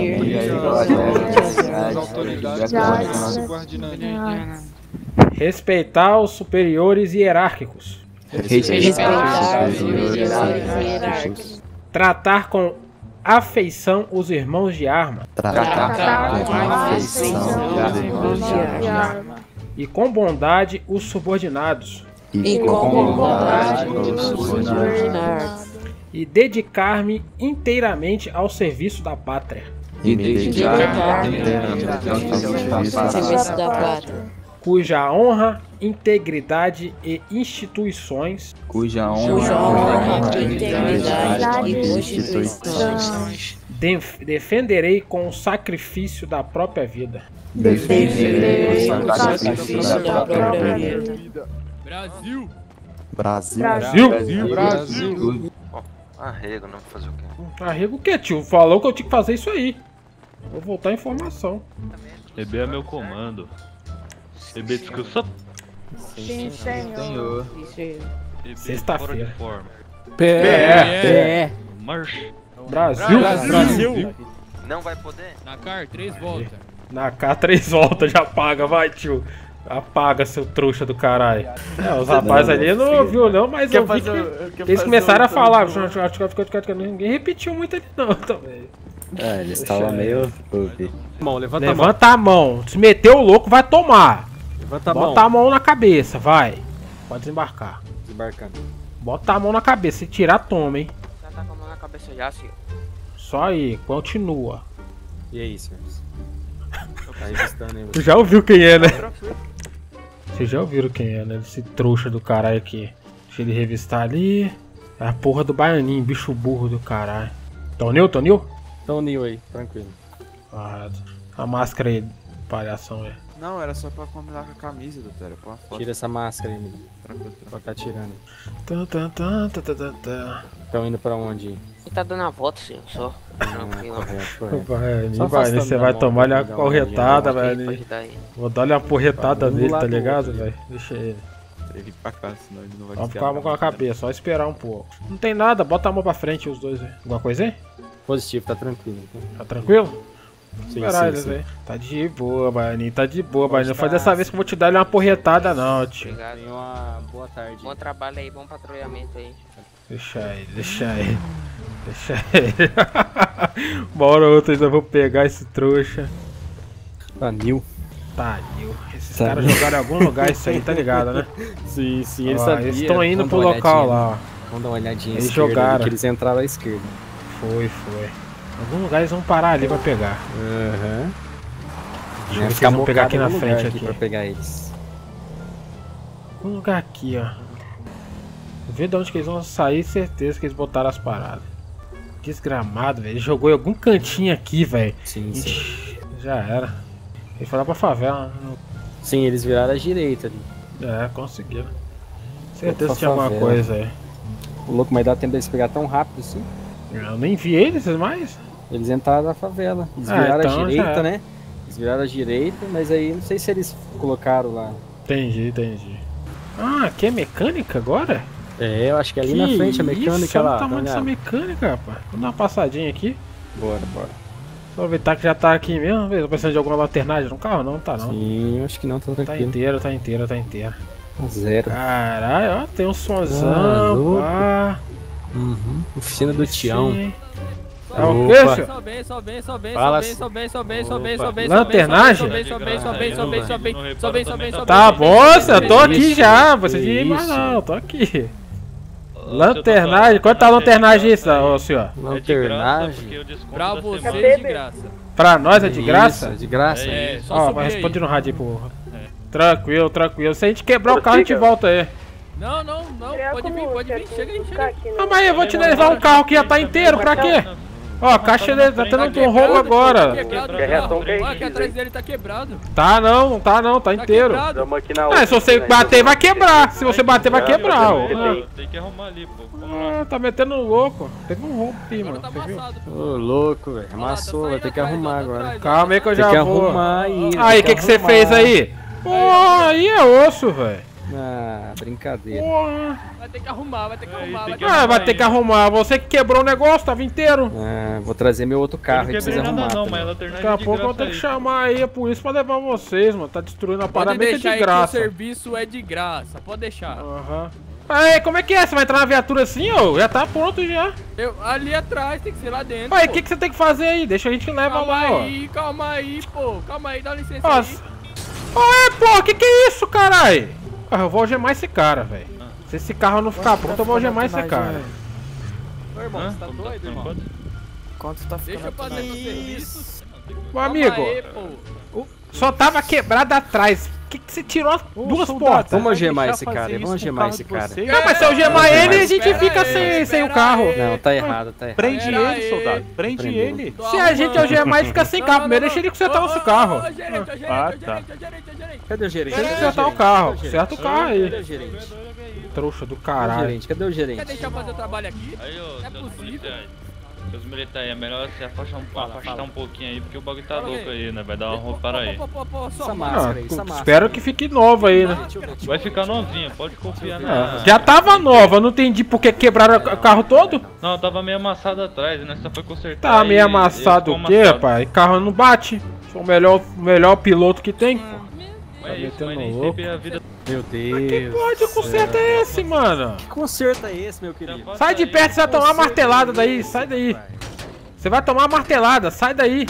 as autoridades que estiver subordinando. Respeitar os superiores hierárquicos. Respeitar os superiores hierárquicos. Tratar com afeição os irmãos de arma. Tratar com afeição os irmãos de arma. E com bondade os subordinados. E com bondade os subordinados. E dedicar-me inteiramente ao serviço da pátria. Serviço da pátria. Cuja honra, integridade e instituições. Cuja honra, integridade e instituições. Defenderei com o sacrifício da própria vida. Defenderei com o sacrifício da própria vida. Brasil! Brasil! Arrego, não fazer o quê? Arrego o quê, tio? Falou que eu tinha que fazer isso aí. Vou voltar a informação. EB é meu comando. EB discussão? Sim, senhor. Sexta-feira. PE. Marcha. Brasil. Não vai poder? Na CAR, 3 voltas. Na CAR, 3 voltas, já apaga, vai, tio. Apaga, seu trouxa do caralho. Os rapazes ali não ouviu não, mas eu vi que eles começaram a falar. Ninguém repetiu muito ali não também. Eles estavam meio... Levanta a mão. Se meter o louco, vai tomar. Bota a mão na cabeça, vai. Pode desembarcar. Bota a mão na cabeça. Se tirar, toma, hein. Já tá com a mão na cabeça já, senhor. Só aí, continua. E aí, senhores? Tá revistando aí. Tu já ouviu quem é, né? Vocês já ouviram quem é, né? Esse trouxa do caralho aqui. Deixa ele revistar ali. É a porra do baianinho, bicho burro do caralho. Tonil? Tonil aí, tranquilo. A máscara aí, palhação aí. Não, era só pra combinar com a camisa, doutor. Tira essa máscara aí, menino. Tranquilo, pode estar tirando. Estão indo pra onde? Ele tá dando a volta, senhor, só. Vai, você vai tomar uma corretada, velho. Vou dar-lhe uma porretada nele, tá ligado, velho? Deixa ele. Ele pra cá, senão ele não vai Vamos ficar com a cabeça, só esperar um pouco. Não tem nada, bota a mão pra frente os dois aí. Alguma coisa aí? Positivo, tá tranquilo. Tá tranquilo? Sim, sim. Tá de boa, Baianinho, tá de boa, Baianinho. Não foi dessa vez que eu vou te dar uma porretada, não, tio. Tenha uma boa tarde. Bom trabalho aí, bom patrulhamento aí. Deixa aí. Deixa ele. Uma hora ou outra eu vou pegar esse trouxa. Tanil. Tanil. Esses caras jogaram em algum lugar isso aí, tá ligado, né? Sim, eles sabiam. Eles estão indo pro local lá, ó. Vamos dar uma olhadinha. Eles jogaram. Que eles entraram à esquerda. Foi. Em algum lugar eles vão parar ali pra pegar. Aham. Deixa eu ver se eles vão pegar aqui na frente aqui. Pra pegar eles. Um lugar aqui, ó. Vê de onde que eles vão sair, certeza que eles botaram as paradas. Desgramado, velho. Ele jogou em algum cantinho aqui, velho. Sim. Já era. Ele foi lá pra favela. Sim, eles viraram à direita ali. É, conseguiram. Certeza que tinha alguma coisa aí. O louco, mas dá tempo deles pegar tão rápido assim? Eu nem vi eles mais. Eles entraram na favela. Eles viraram à direita, né? Eles viraram à direita, mas aí não sei se eles colocaram lá. Entendi. Ah, aqui é mecânica agora? É, eu acho que ali na frente a mecânica lá. Olha o tamanho dessa mecânica, rapaz. Vamos dar uma passadinha aqui. Bora. Só aproveitar que já tá aqui mesmo. Tô precisando de alguma lanternagem no carro? Não, tá não. Sim, acho que não, tá tranquilo. Tá inteira. Zero. Caralho, ó, tem um sonzão, pá. Oficina do Tião. É o que, senhor? Sobe. Lanternagem? Sobe. Tá bom, eu tô aqui já. Você devia ir mais não, eu tô aqui. Lanternagem? Quanto tá a lanternagem isso, ô senhor? Lanternagem? Pra você é de graça. Pra nós é de graça? De graça? É, só ó, subir vai aí. responder no rádio aí, porra. Tranquilo. Se a gente quebrar o carro, a gente volta aí. Não, pode vir, chega aí. Ah, mas eu vou te levar um carro que já tá inteiro, pra quê? Ó, a caixa dele tá tendo um roubo agora. Aqui atrás dele tá quebrado. Tá não, tá inteiro. Se você bater, vai quebrar. Se você bater, vai quebrar. Tem que arrumar ali, pô. Tá metendo louco. Teve um roubo aqui, mano. Você viu? Ô, louco, velho. Amassou, vai ter que arrumar agora. Calma aí que eu já vou. Tem que arrumar aí. Aí, o que você fez aí? Pô, aí é osso, velho. Ah, brincadeira. Vai ter que arrumar. Vai ter que arrumar. Você que quebrou o negócio, tava inteiro. Ah, vou trazer meu outro carro aí pra vocês arrumar. Daqui a pouco eu vou ter que chamar aí a polícia pra levar vocês, mano. Tá destruindo a parada meio que de graça. O serviço é de graça, pode deixar. Aí, como é que é? Você vai entrar na viatura assim, ô? Já tá pronto já. Ali atrás, tem que ser lá dentro. Aí, o que você tem que fazer aí? Deixa a gente levar lá, ó. Calma aí, dá licença aí. Pô, que é isso, caralho? Eu vou algemar esse cara, velho. Se esse carro não ficar pronto, eu vou algemar esse cara. Ô, irmão, você tá doido, irmão? Quanto tá ficando? Deixa eu fazer meu serviço. Meu amigo, só tava quebrado atrás. Por que você tirou as duas portas? Vamos algemar esse cara. Não, mas se eu algemar ele, a gente fica sem o carro. Não, tá errado. Prende ele, soldado. Prende ele. Se a gente algemar, ele fica sem carro. Primeiro deixa ele consertar nosso carro. Tá. Cadê o gerente? Deixa ele consertar o carro. Conserta o carro aí. Trouxa do caralho. Cadê o gerente? Quer deixar eu fazer o trabalho aqui? Aí, ô, é possível. Os militares, é melhor você afastar um pouquinho aí, porque o bagulho tá louco aí, né? Vai dar uma roupa aí. Essa máscara aí, Espero que fique nova aí, né? Vai ficar novinha, pode confiar na... Já tava nova, não entendi por que quebraram o carro todo. Não, tava meio amassado atrás, né? Só foi consertar. Tá meio amassado o quê, pai? Carro não bate. Sou o melhor piloto que tem, pô. Tá metendo louco. Meu Deus. Que porra de conserto é esse, mano? Que conserto é esse, meu querido? Sai de perto, você vai tomar uma martelada daí. Sai daí. Você vai tomar uma martelada, sai daí.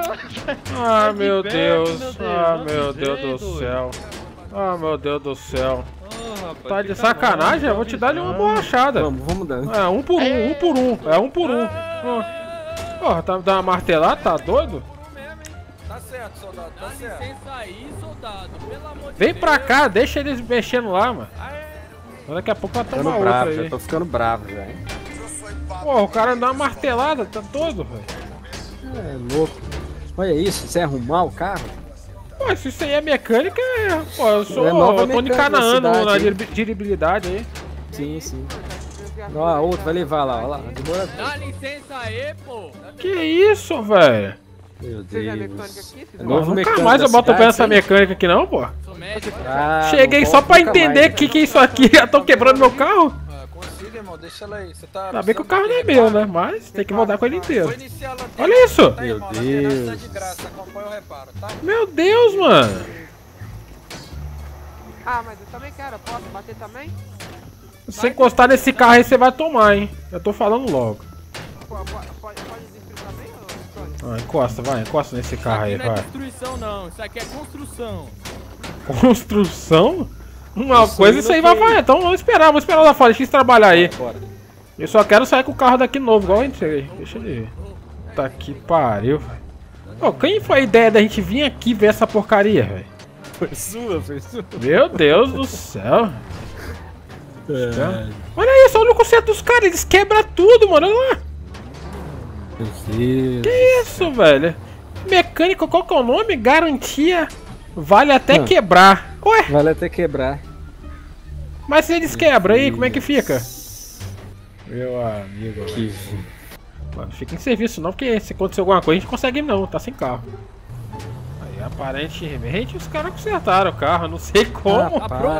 Ah, meu Deus. Ah, meu Deus do céu. Ah, meu Deus do céu. Tá de sacanagem? Eu vou te dar uma borrachada. Vamos dando. É, um por um. É um por um. Porra, tá me dando uma martelada? Tá doido? Tá certo, soldado, tá certo. Dá licença aí, soldado. Pelo amor de Deus. Vem pra cá, deixa eles mexendo lá, mano. Daqui a pouco vai tomar outra aí. Já tô ficando bravo já, hein? Porra, o cara dá uma martelada, tá todo, velho. É louco. Olha isso, você arrumar o carro? Pô, se isso aí é mecânica, pô, eu tô de Canaã na dirigibilidade aí. Sim. Ó, outro vai levar lá, ó lá. Dá licença aí, pô. Que isso, velho? Meu Deus. Nunca mais eu boto pé nessa mecânica aqui não, pô. Cheguei só pra entender que é isso aqui. Já tô quebrando meu carro. Consiga, irmão, deixa ela aí. Você tá. Ainda bem que o carro não é meu, né? Mas tem que rodar com ele inteiro. Olha isso! Meu Deus. Meu Deus, mano. Ah, mas eu também quero. Posso bater também? Se você encostar nesse carro aí, você vai tomar, hein? Eu tô falando logo. Encosta nesse carro aí, Isso aqui não é vai. destruição, não. Isso aqui é construção. Construção? Uma coisa isso aí vai. Então vamos esperar lá fora, deixa eles trabalhar aí. Eu só quero sair com o carro daqui novo, igual eu entrei. Deixa ele ver. Tá que pariu. Ô, quem foi a ideia da gente vir aqui ver essa porcaria, velho? Foi sua. Meu Deus do céu. Olha isso, olha o conceito dos caras, eles quebram tudo, mano, olha lá. Que isso, velho? Mecânico, qual que é o nome? Garantia vale até quebrar. Ué? Vale até quebrar. Mas se eles quebram aí, como é que fica? Meu amigo, mano, fica em serviço não, porque se acontecer alguma coisa a gente consegue não, tá sem carro. Aí aparentemente os caras consertaram o carro, não sei como.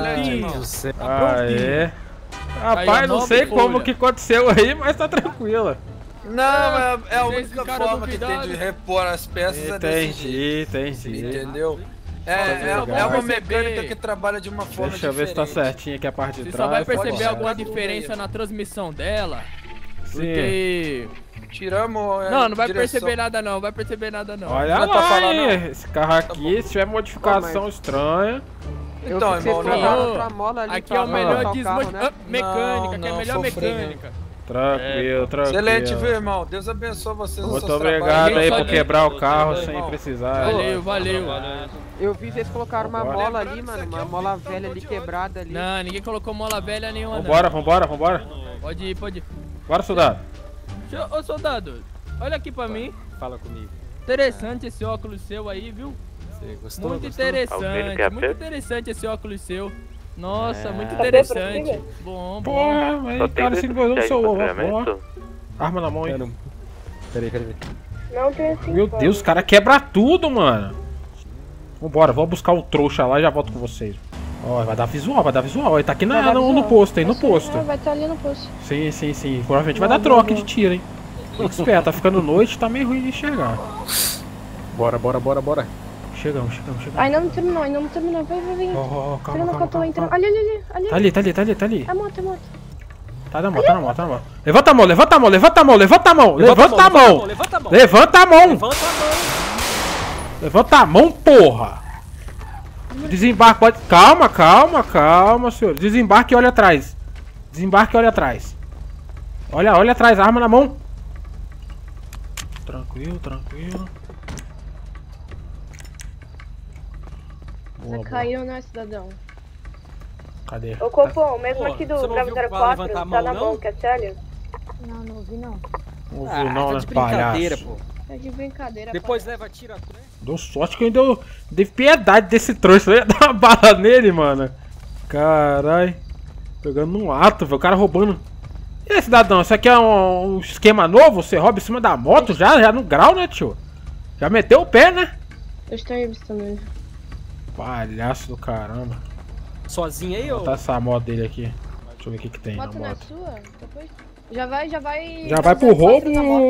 Rapaz, não sei como que aconteceu aí, mas tá tranquilo. Não, é a única forma que tem de repor as peças. Entendi. Entendeu? É uma mecânica que trabalha de uma forma Deixa eu ver se tá certinho aqui a parte de Você trás. só vai perceber alguma diferença na transmissão dela. Sim. Porque... Tiramos não vai perceber nada não, vai perceber nada não. Olha lá, hein? Esse carro aqui, se tiver modificação estranha... Então, irmão, aqui é o melhor desmonte... Mecânica, aqui é a melhor mecânica. Tranquilo. Excelente, viu, irmão? Deus abençoe vocês. Muito obrigado aí por quebrar o carro sem precisar. Valeu. Eu vi vocês colocaram uma mola ali, mano. Uma mola velha ali quebrada ali. Não, ninguém colocou mola velha nenhuma. Vambora. Pode ir. Bora, soldado. Ô, soldado, olha aqui pra mim. Fala comigo. Interessante esse óculos seu aí, viu? Você gostou? Muito interessante esse óculos seu. Nossa, muito interessante. Bom. Porra, mas cara se envolveu no seu ovo. Arma na mão aí. Peraí. Não tem assim. Meu Deus, os caras quebram tudo, mano. Vambora, vou buscar o trouxa lá e já volto com vocês. Ó, vai dar visual. Ele tá aqui no posto aí, no posto. Vai estar ali no posto. Sim. Provavelmente vai dar troca de tiro, hein. Fica esperto, tá ficando noite, tá meio ruim de enxergar. Bora. Chegamos. Ainda não terminou. Vai. Calma. Que eu tô entrando. Ali. Tá ali. É moto. Tá na moto. Levanta a mão. Levanta a mão, porra. Desembarque, pode... Calma, senhor. Desembarque e olha atrás. Olha atrás, arma na mão. Tranquilo. Você caiu, né, cidadão? Cadê? Ô, Copom, mesmo aqui do Bravo 04, tá na mão, quer sério? Não ouvi não. Não ouvi não, né, palhaço? Pô. É de brincadeira, depois leva tira. Deu sorte que eu ainda dei piedade desse trouxa. Eu ia dar uma bala nele, mano. Carai. Pegando um ato, velho. O cara roubando. E aí, cidadão? Isso aqui é um esquema novo? Você rouba em cima da moto já no grau, né, tio? Já meteu o pé, né? Eu estou revistando ele. Palhaço do caramba. Sozinho aí, ô? Vou botar essa moto dele aqui. Deixa eu ver o que tem moto na moto. Não é sua? Depois... Já vai... Já vai pro roubo.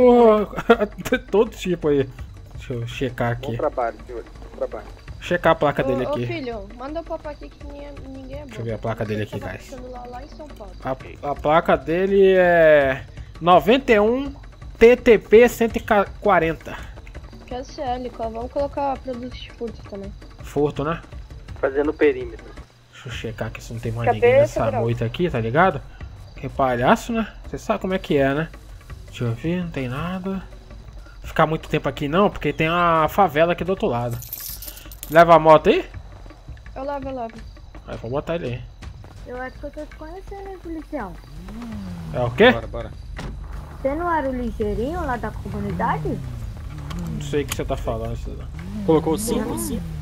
Todo tipo aí. Deixa eu checar aqui. Bom trabalho, senhor. Bom trabalho. Checar a placa dele aqui. Ô filho, manda o papo aqui que ninguém é bom. Deixa eu ver a placa dele aqui, guys. Lá em São Paulo. A placa dele é 91 TTP 140. QSL, vamos colocar produtos de furto também. Furto, né? Fazendo perímetro. Deixa eu checar aqui se não tem mais ninguém nessa moita aqui, tá ligado? Que palhaço, né? Você sabe como é que é, né? Deixa eu ver, não tem nada. Ficar muito tempo aqui não, porque tem a favela aqui do outro lado. Leva a moto aí? Eu levo. Aí, vou botar ele aí. Eu acho que eu tô te conhecendo, hein, policial? É o quê? Bora. Você não era o ligeirinho lá da comunidade? Não sei o que você tá falando. Colocou o cinto?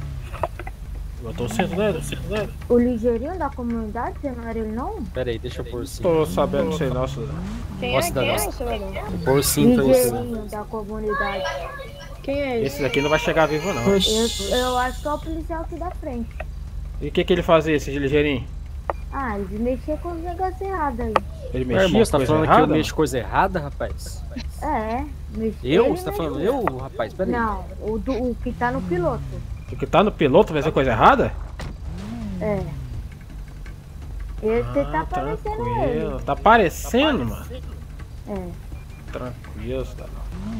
Botou o cinto dele? O ligeirinho da comunidade? Você não era ele não? Pera aí, deixa eu pôr o cinto. Tô sabendo, não sei não, cidadão. Quem é, cidadão? Vou pôr o cinto aí, ligeirinho da comunidade. Quem é esse? Esse daqui não vai chegar vivo não. Eu acho que é o policial aqui da frente. E o que ele fazia, esse ligeirinho? Ah, ele mexia com os negócios errados aí. Ele mexia você tá falando errada? que eu mexo coisa errada, rapaz? É, mexia. Eu? Você tá falando eu, rapaz? Pera aí. Não, o que tá no piloto. O que tá no piloto vai ser coisa errada? É. Você tá parecendo ele. Tá parecendo, mano? É. Tranquilo, cidadão.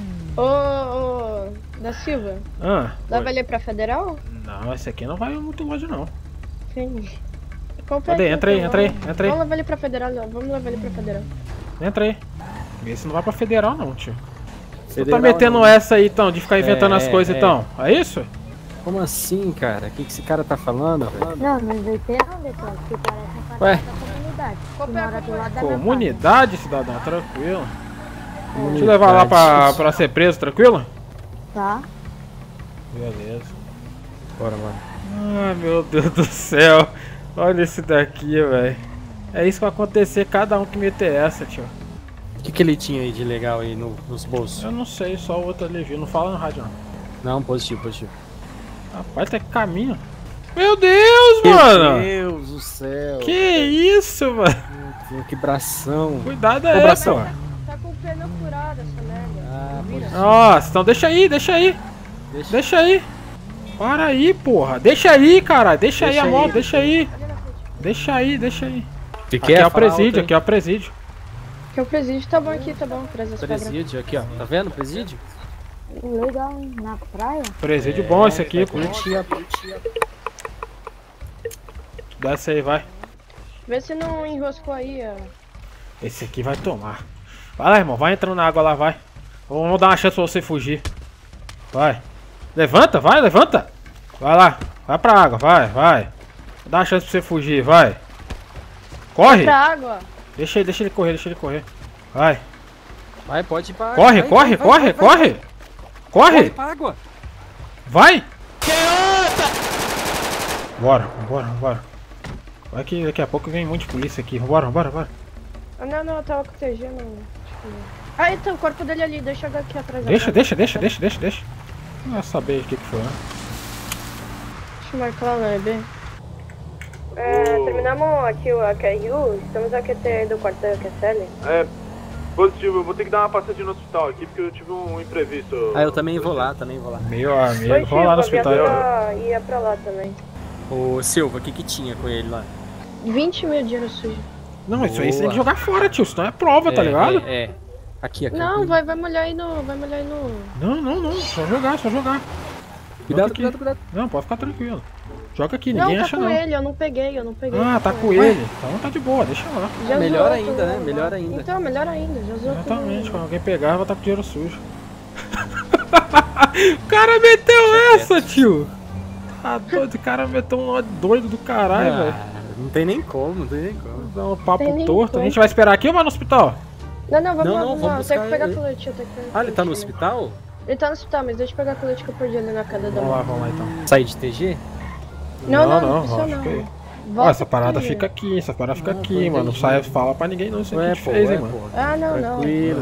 Ô, da Silva. Leva ele pra Federal? Não, esse aqui não vai muito longe, não. Entendi. Cadê? Entra aí. Vamos levar ele pra Federal, Entra aí. Esse não vai pra Federal, não, tio. Você tá metendo essa aí, então, de ficar inventando as coisas, então. É isso? Como assim, cara? O que esse cara tá falando, velho? Não, mas vai ter onde, então? Que parece Ué? comunidade. Que mora do lado da minha Comunidade, cidadão, tranquilo. Deixa eu levar lá pra ser preso, tranquilo? Tá. Beleza. Bora, mano. Ai, meu Deus do céu. Olha esse daqui, velho. É isso que vai acontecer cada um que meter essa, tio. O que ele tinha aí de legal aí nos bolsos? Eu não sei, só o outro ali viu. Não fala no rádio, não. Não, positivo. Rapaz, tá que caminho. Meu Deus, mano! Meu Deus do céu. Que isso, mano? Que bração. Cuidado aí, pô. Tá com o pneu furado essa merda. Nossa, então deixa aí. Deixa aí. Para aí, porra. Deixa aí, cara. Deixa aí a moto, deixa aí. Deixa aí. Aqui é o presídio, Que é o presídio, tá bom aqui, tá bom. Presídio, aqui ó, tá vendo o presídio? Legal, hein? Na praia. Presídio bom esse aqui, pô. Curtia. Desce aí, vai. Vê se não enroscou aí, ó. Esse aqui vai tomar. Vai lá, irmão, vai entrando na água lá, vai. Vamos dar uma chance pra você fugir. Vai. Levanta. Vai lá, vai pra água, vai. Dá uma chance pra você fugir, vai. Corre. Vai pra água. Deixa ele correr. Vai. Vai, pode ir pra água. Corre. Corre pra água. Vai. Bora. Vai que daqui a pouco vem um monte de polícia aqui. Bora. Não, eu tava protegendo. Ah, então, o corpo dele ali, deixa eu aqui atrás. Deixa. Não vai saber o que foi, né? Deixa eu marcar lá, bebê. Terminamos aqui o AQRU, estamos aqui do quartel QSL. Positivo, eu vou ter que dar uma passadinha no hospital aqui porque eu tive um imprevisto. Eu também vou lá. Meu amigo, vamos lá no hospital. Ia pra lá também. Ô Silva, o que tinha com ele lá? 20 mil dinheiro sujo. Não, isso aí você tem que jogar fora, tio, senão é prova, tá ligado? Aqui. Não, vai molhar aí no... Não, só jogar. Cuidado. Não, pode ficar tranquilo. Joga aqui, ninguém acha não. Não, tá com ele, eu não peguei. Ah, tá com ele. Então tá de boa, deixa lá. Melhor ainda, né? Melhor ainda. Então, melhor ainda, já usou. Exatamente, quando alguém pegar, vai estar com dinheiro sujo. O cara meteu essa, tio. Tá doido, o cara meteu um doido do caralho, velho. Não tem nem como. Dá um papo torto. A gente vai esperar aqui ou vai no hospital? Não, vamos lá. Eu tenho que pegar colete. Ele tá no hospital? Ele tá no hospital, mas deixa eu pegar colete que eu perdi ali na queda da mão. Vamos lá então. Sair de TG? Não. Essa parada fica aqui, mano. Não sai, fala pra ninguém não, isso que a gente fez, hein, mano. Não.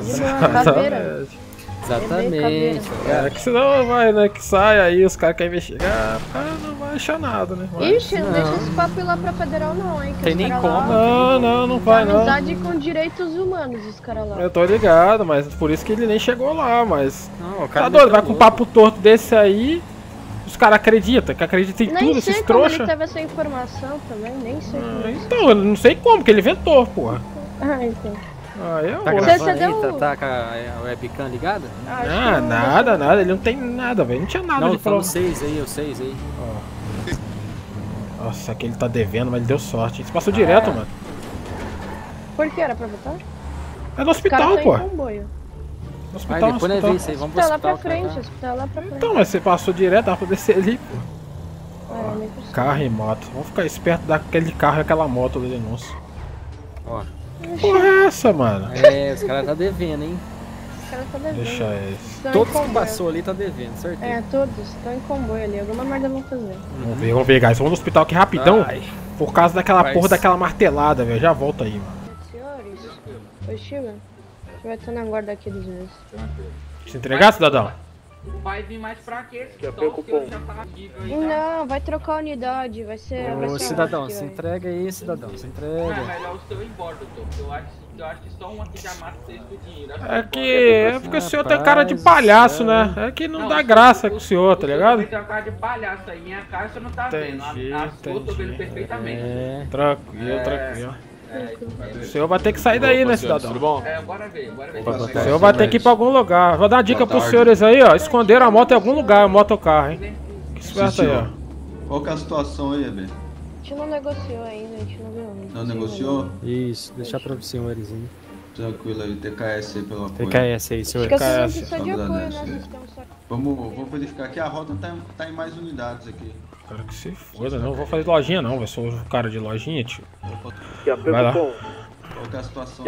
Exatamente. É que senão vai, né, que sai aí, os caras querem investigar, o cara não vai achar nada, né. Ixi, não deixa esse papo ir lá pra Federal não, hein. Tem nem como. Não vai não. Amizade com direitos humanos, os caras lá. Eu tô ligado, mas por isso que ele nem chegou lá, mas... Não, o cara tá doido, vai com um papo torto desse aí... Os caras acreditam em tudo, esses trouxa. Ele teve essa informação também, nem sei como. Então, eu não sei como, que ele inventou, porra. Então. Tá gravando aí? Tá com a webcam ligada? Nada, ele não tem nada, velho. Não tinha nada de falar. Não, 6 aí. Nossa, aquele tá devendo, mas ele deu sorte. Isso passou direto, mano. Por que era pra votar? É no hospital, pô. No hospital, depois nós vemos isso aí, vamos pro hospital lá pra frente. Então, mas você passou direto, dá pra descer ali, pô. Carro e moto. Vamos ficar esperto daquele carro e aquela moto ali, nossa. Ó. Porra é essa, mano? Os caras tá devendo, hein? Deixa eles. Todos que passou ali tá devendo, certeza. Todos. Estão em comboio ali. Alguma merda vão fazer. Vamos ver, guys. Vamos no hospital aqui rapidão. Por causa daquela porra daquela martelada, velho. Já volto aí, mano. Senhores, oi, Chiba. Vai estar na guarda aqui dos meus. Se entregar, cidadão? Vai vir mais pra quê? Não, vai trocar a unidade, vai ser... Ô, cidadão, se entrega aí, cidadão, se entrega. É melhor o seu ir embora, doutor, eu acho que só um aqui já mata vocês com dinheiro. É porque o senhor tem cara de palhaço, né? É que não dá graça com o senhor, tá ligado? Tem cara de palhaço aí, minha cara você não tá vendo. As suas eu tô vendo perfeitamente. Tranquilo. O senhor vai ter que sair daí, né, cidadão? Tudo bom? Bora ver. O senhor vai ter que ir pra algum lugar. Vou dar uma dica pros senhores aí, ó. Esconderam a moto em algum lugar, o motocarro, hein? Que esperto aí, ó. Qual que é a situação aí, Bê? A gente não negociou ainda, a gente não viu. Não negociou? Isso, deixar para os senhores, hein? Tranquilo aí, TKS aí pelo apoio. TKS aí, senhor. TKS. Só de apoio, né? Vamos verificar aqui, a rota tá em mais unidades aqui. Cara, que se foda, não vou fazer lojinha não, eu sou o cara de lojinha, tio. Vai lá. Qual que é a situação?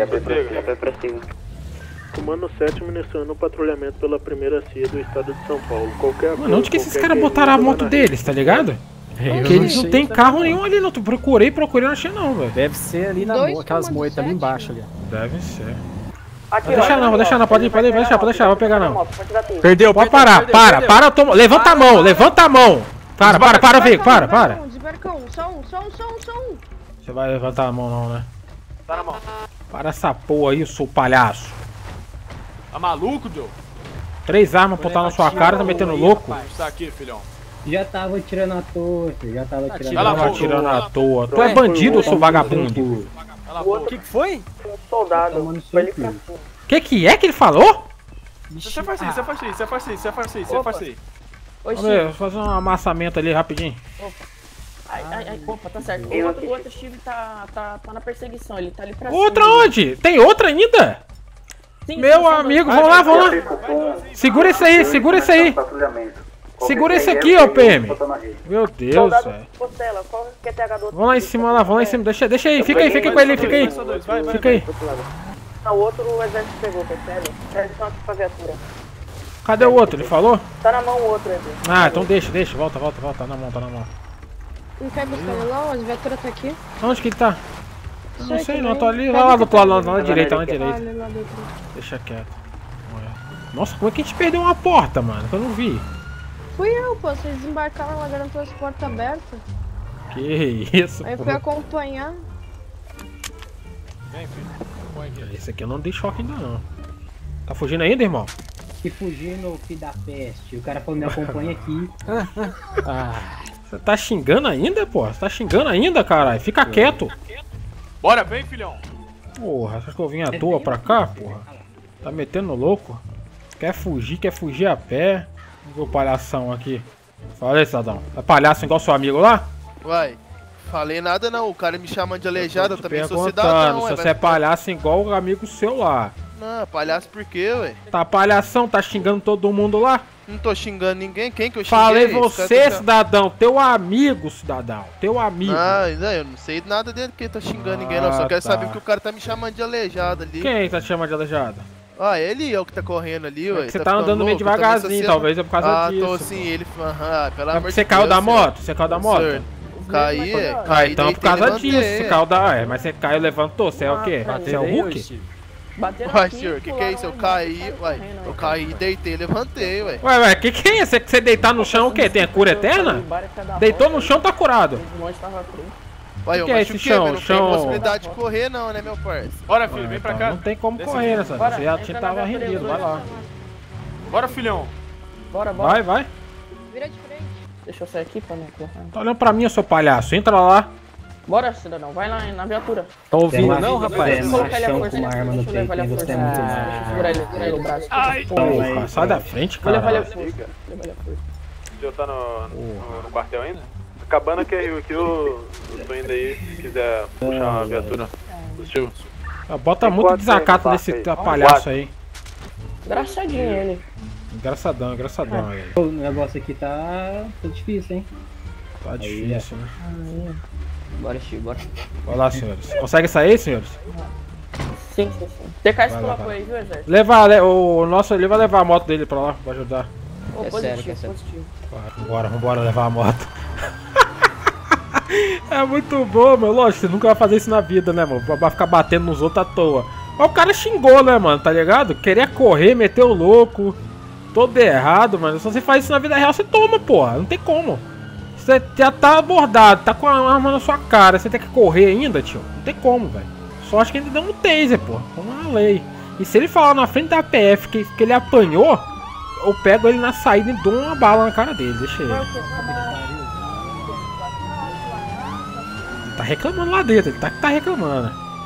Comando 7 iniciando o patrulhamento pela primeira CIA do estado de São Paulo. Qualquer Mano, onde que esses caras botaram a moto deles, tá ligado? Porque eles não tem carro nenhum ali, não. Tu procurei, não achei não, velho. Deve ser ali na aquelas moetas ali embaixo ali. Deve ser. Aqui, vou deixar não, pode deixar, vou pegar não. Perdeu, pode parar, para, toma, levanta a mão. Para, Vico, para. Desbarcão, só um. Você vai levantar a mão não, né? Tá na mão. Para essa porra aí, seu palhaço. Tá maluco, Joe? 3 armas apontar na sua cara, tá metendo louco? Tá aqui, filhão. Já tava atirando à toa, já tava atirando à toa. Tu é bandido ou sou vagabundo? O que foi? Soldado. Que é que ele falou? Você afasta aí. Vamos ver, vou fazer um amassamento ali rapidinho. Ai, opa, tá certo. O outro Steve tá na perseguição, ele tá ali pra cima. Outra onde? Tem outra ainda? Sim, meu amigo, vamos lá. Segura isso aí. Segura esse aqui, ó, PM. Meu Deus, velho. Vamos lá em cima, Deixa aí, fica aí com ele, fica aí. O outro o exército pegou, percebe? Eles estão aqui pra viatura. Cadê o outro? Ele falou? Tá na mão o outro, Edu. Ah, então deixa, volta, tá na mão. Não quer buscar ele lá? As viaturas tá aqui. Onde que ele tá? Não sei não, tô ali, lá do outro lado, lá na direita. Deixa quieto. Nossa, como é que a gente perdeu uma porta, mano? Que eu não vi. Fui eu, pô, vocês desembarcaram lá, garantiu as portas abertas. Que isso, aí eu fui acompanhar. Vem, filho. Esse aqui eu não dei choque ainda não. Tá fugindo ainda, irmão? Que fugindo, filho da peste. O cara falou me acompanha aqui. Você tá xingando ainda, pô? Você tá xingando ainda, caralho? Fica quieto. Bora, vem, filhão. Porra, acha que eu vim à toa pra cá, porra? Tá metendo louco? Quer fugir a pé. Vou ver o palhação aqui. Fala aí, cidadão. É palhaço igual seu amigo lá? Uai, falei nada não. O cara me chama de aleijado, eu também sou cidadão. Se você é palhaço igual o amigo seu lá. Não, palhaço por quê, ué? Tá palhação, tá xingando todo mundo lá? Não tô xingando ninguém, quem que eu xinguei? Falei você, cidadão, teu amigo, cidadão, teu amigo. Ah, eu não sei nada dele que ele tá xingando ninguém não, só quero saber porque o cara tá me chamando de aleijado ali. Quem tá te chamando de aleijado? Ah, ele é o que tá correndo ali, ué. Você tá andando meio devagarzinho, talvez é por causa disso. Ah, tô sim, ele... pelo amor de Deus. Você caiu da moto? Você caiu da moto? Caí, então é por causa disso, você caiu da... mas você caiu e levantou, você é o quê? Você é o Hulk? Uai, senhor, que é isso? Eu caí, uai. Eu caí, deitei, levantei, ué. Ué, que é isso? Você deitar no chão o quê? Tem a cura eterna? Deitou no chão, tá curado. Uai, que é esse chão? Não tem possibilidade de correr não, né, meu parceiro? Bora, filho, vem pra cá. Não tem como correr, né, sabe? Você já tava rendido, vai lá. Bora, filhão. Bora. Vai. Vira de frente. Deixa eu sair aqui pra não colocar. Tá olhando pra mim, seu palhaço. Entra lá. Bora, cidadão, vai lá na viatura. Tá ouvindo não, rapaz? Deixa eu colocar ele a força, deixa eu levar ele a força. Deixa eu segurar ele no braço. Ai, porra, sai da frente, cara. Vou levar ele a força. O senhor tá no quartel ainda? Cabana que eu tô indo aí, se quiser puxar uma viatura. Positivo. Bota muito desacato nesse palhaço aí. Engraçadinho ele. Engraçadão aí. O negócio aqui tá difícil, hein? Tá difícil, né? Bora, Chico, bora. Vai lá, senhores. Consegue sair, senhores? Sim. TKS pelo apoio aí, viu, exército? O nosso ali vai levar a moto dele pra lá, pra ajudar. Positivo. Vambora levar a moto. É muito bom, meu. Lógico, você nunca vai fazer isso na vida, né, mano? Vai ficar batendo nos outros à toa. Mas o cara xingou, né, mano? Tá ligado? Queria correr, meteu o louco. Todo errado, mano. Se você faz isso na vida real, você toma, porra. Não tem como. Você já tá abordado, tá com a arma na sua cara. Você tem que correr ainda, tio. Não tem como, velho. Só acho que ele deu um taser, porra. Como uma lei. E se ele falar na frente da PF que ele apanhou, eu pego ele na saída e dou uma bala na cara dele. Deixa ele. Ele tá reclamando lá dentro, ele tá reclamando.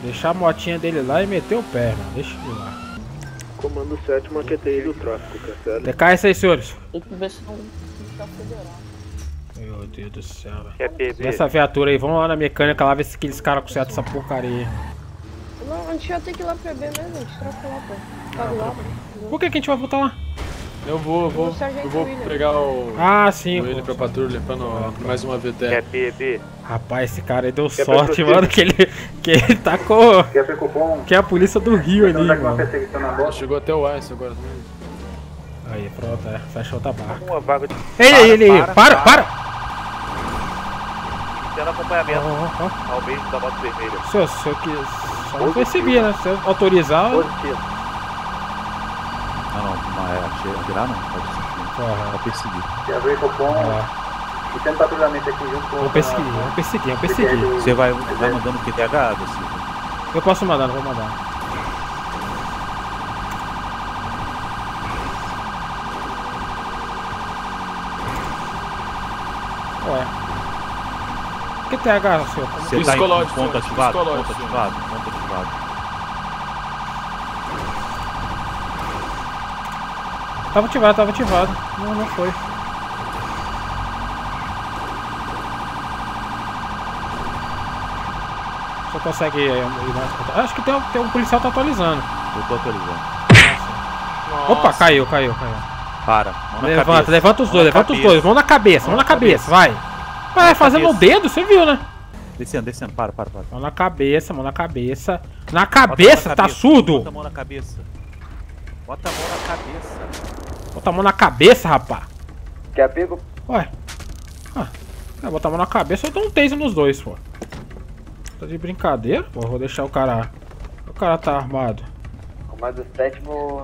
Deixar a motinha dele lá e meter o pé, mano. Deixa ele lá. Comando 7, maquetei do tráfico, Cancelo. DKS aí, senhores. Tem que ver se não tá federal. Meu Deus do céu, Quer velho. PB? Essa viatura aí, vamos lá na mecânica lá ver se aqueles caras consertam essa porcaria. Não, a gente já tem que ir lá pra B mesmo, a gente troca lá, pô. Tá do lado. Por que a gente vai voltar lá? Eu vou pegar o... Ah, sim. Ele pra patrulha, pra mais uma VT. Quer PB? Rapaz, esse cara aí deu sorte, mano, que ele tá com... Que é a polícia do Rio ali, mano. Chegou até o Ice agora. Aí, pronto, fecha outra barra. Uma vaga de... Ele aí, para! Tendo acompanhamento ao beijo da moto vermelha. Se eu só não percebi, né? Se eu autorizar... Positivo. Não, mas atirar não, pode ser. Vai perseguir. Quer ver Copom? E tendo patrulhamento aqui junto com... Vou perseguir. Você vai mandando o QTH, Silvio? Eu posso mandar, não vou mandar. Ué. QTH, senhor? Você tá em ponto ativado? Ponto ativado. Tava ativado. Não foi. Você consegue ir mais? Acho que tem um policial tá atualizando. Eu tô atualizando. Nossa. Opa, caiu. Para. Levanta os dois. Mão na cabeça, vai. Vai fazendo o dedo, você viu, né? Descendo, para. Mão na cabeça. Na cabeça, tá surdo? Bota a mão na cabeça. Bota a mão na cabeça, rapá. Quer pego? Ué. Botar a mão na cabeça, eu dou um taser nos dois, pô. Tá de brincadeira? Pô, vou deixar o cara... O cara tá armado. Comando 7º...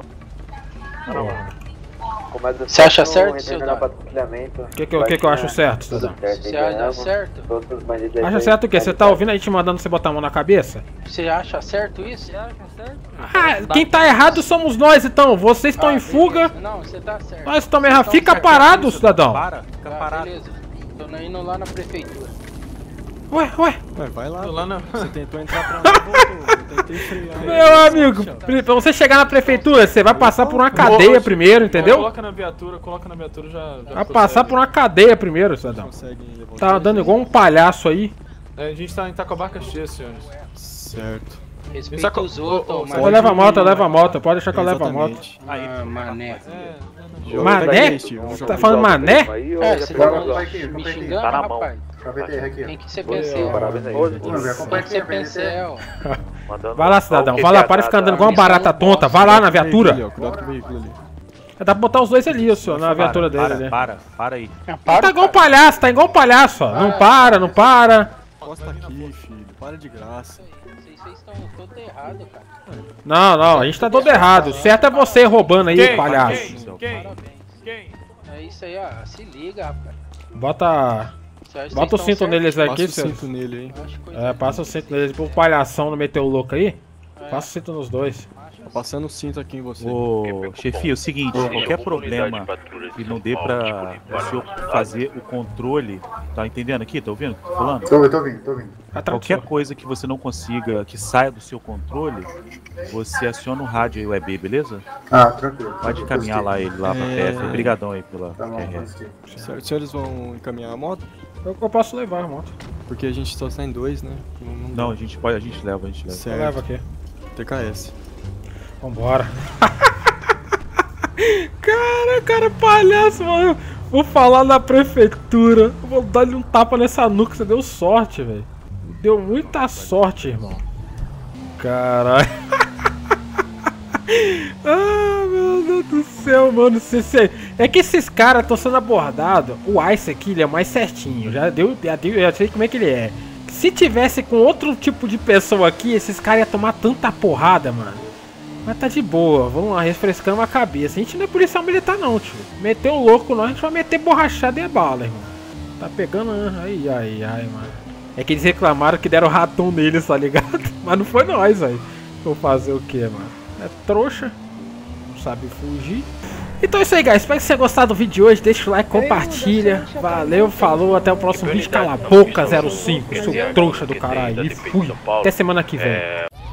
Você acha certo, cidadão? O que eu acho certo, cidadão? Você acha certo? Acha certo o quê? Você tá ouvindo a gente mandando você botar a mão na cabeça? Você acha certo isso? Quem tá errado somos nós, então. Vocês estão em fuga. Não, você tá certo. Nós estamos errados. Fica parado, cidadão. Fica parado. Beleza. Tô indo lá na prefeitura. Ué. Vai lá. Você tentou entrar pra lá, voltou. Eu tentei frear. Meu amigo, pra você chegar na prefeitura, você vai passar por uma cadeia primeiro, entendeu? Coloca na viatura já vai passar por uma cadeia primeiro, cidadão. Tá andando igual um palhaço aí. A gente tá com a barca cheia, senhores. Certo. Respeita os outros, eu levo a moto, pode deixar que eu levo a moto. Mané. Mané? Você tá falando mané? Você tá me xingando, rapaz? Quem que você pensa? Vai lá, cidadão, vai lá, para de ficar andando igual uma barata tonta, vai lá na viatura. Cuidado com o veículo ali. Dá pra botar os dois ali, senhor, na viatura dele, né? Para aí. Tá igual um palhaço, ó. Não para. Encosta aqui, filho, para de graça. Vocês estão todos errados, cara. Não, a gente tá todo errado. O certo é você roubando aí, palhaço. Quem? É isso aí, ó. Se liga, rapaz. Bota o cinto neles aqui, senhor. Passa o cinto nele aí. Passa o cinto neles pro palhação não meter o louco aí. Passa o cinto nos dois. Tá passando o cinto aqui em você. Ô, chefinho, é o seguinte, qualquer problema que não dê pra o senhor fazer o controle, tá entendendo aqui? Tá ouvindo o que eu tô falando? Tô ouvindo. Qualquer coisa que você não consiga, que saia do seu controle, você aciona o rádio aí, UEB, beleza? Tranquilo. Pode encaminhar lá ele lá pra PF. Obrigadão aí pela Certo, os senhores vão encaminhar a moto? Eu posso levar a moto. Porque a gente só sai em dois, né? Não, a gente leva. Certo. Eu levo aqui. TKS. Vambora. Cara, palhaço, mano. Vou falar na prefeitura. Vou dar-lhe um tapa nessa nuca. Você deu sorte, velho. Deu muita sorte, irmão. Caralho. Meu Deus do céu, mano. É que esses caras estão sendo abordados. O Ice aqui, ele é mais certinho. Já sei como é que ele é. Se tivesse com outro tipo de pessoa aqui, esses caras iam tomar tanta porrada, mano. Mas tá de boa, vamos lá, refrescando a cabeça. A gente não é policial militar não, tio. Meter o louco não, a gente vai meter borrachada e bala, irmão. Tá pegando, ai, mano. É que eles reclamaram que deram ratão neles, tá ligado? Mas não foi nós, velho. Vou fazer o que, mano? É trouxa, não sabe fugir. Então é isso aí, guys. Espero que você tenha gostado do vídeo de hoje. Deixa o like, compartilha. Valeu, falou. Até o próximo vídeo. Cala a boca, 05. Seu trouxa do caralho. E fui. Até semana que vem.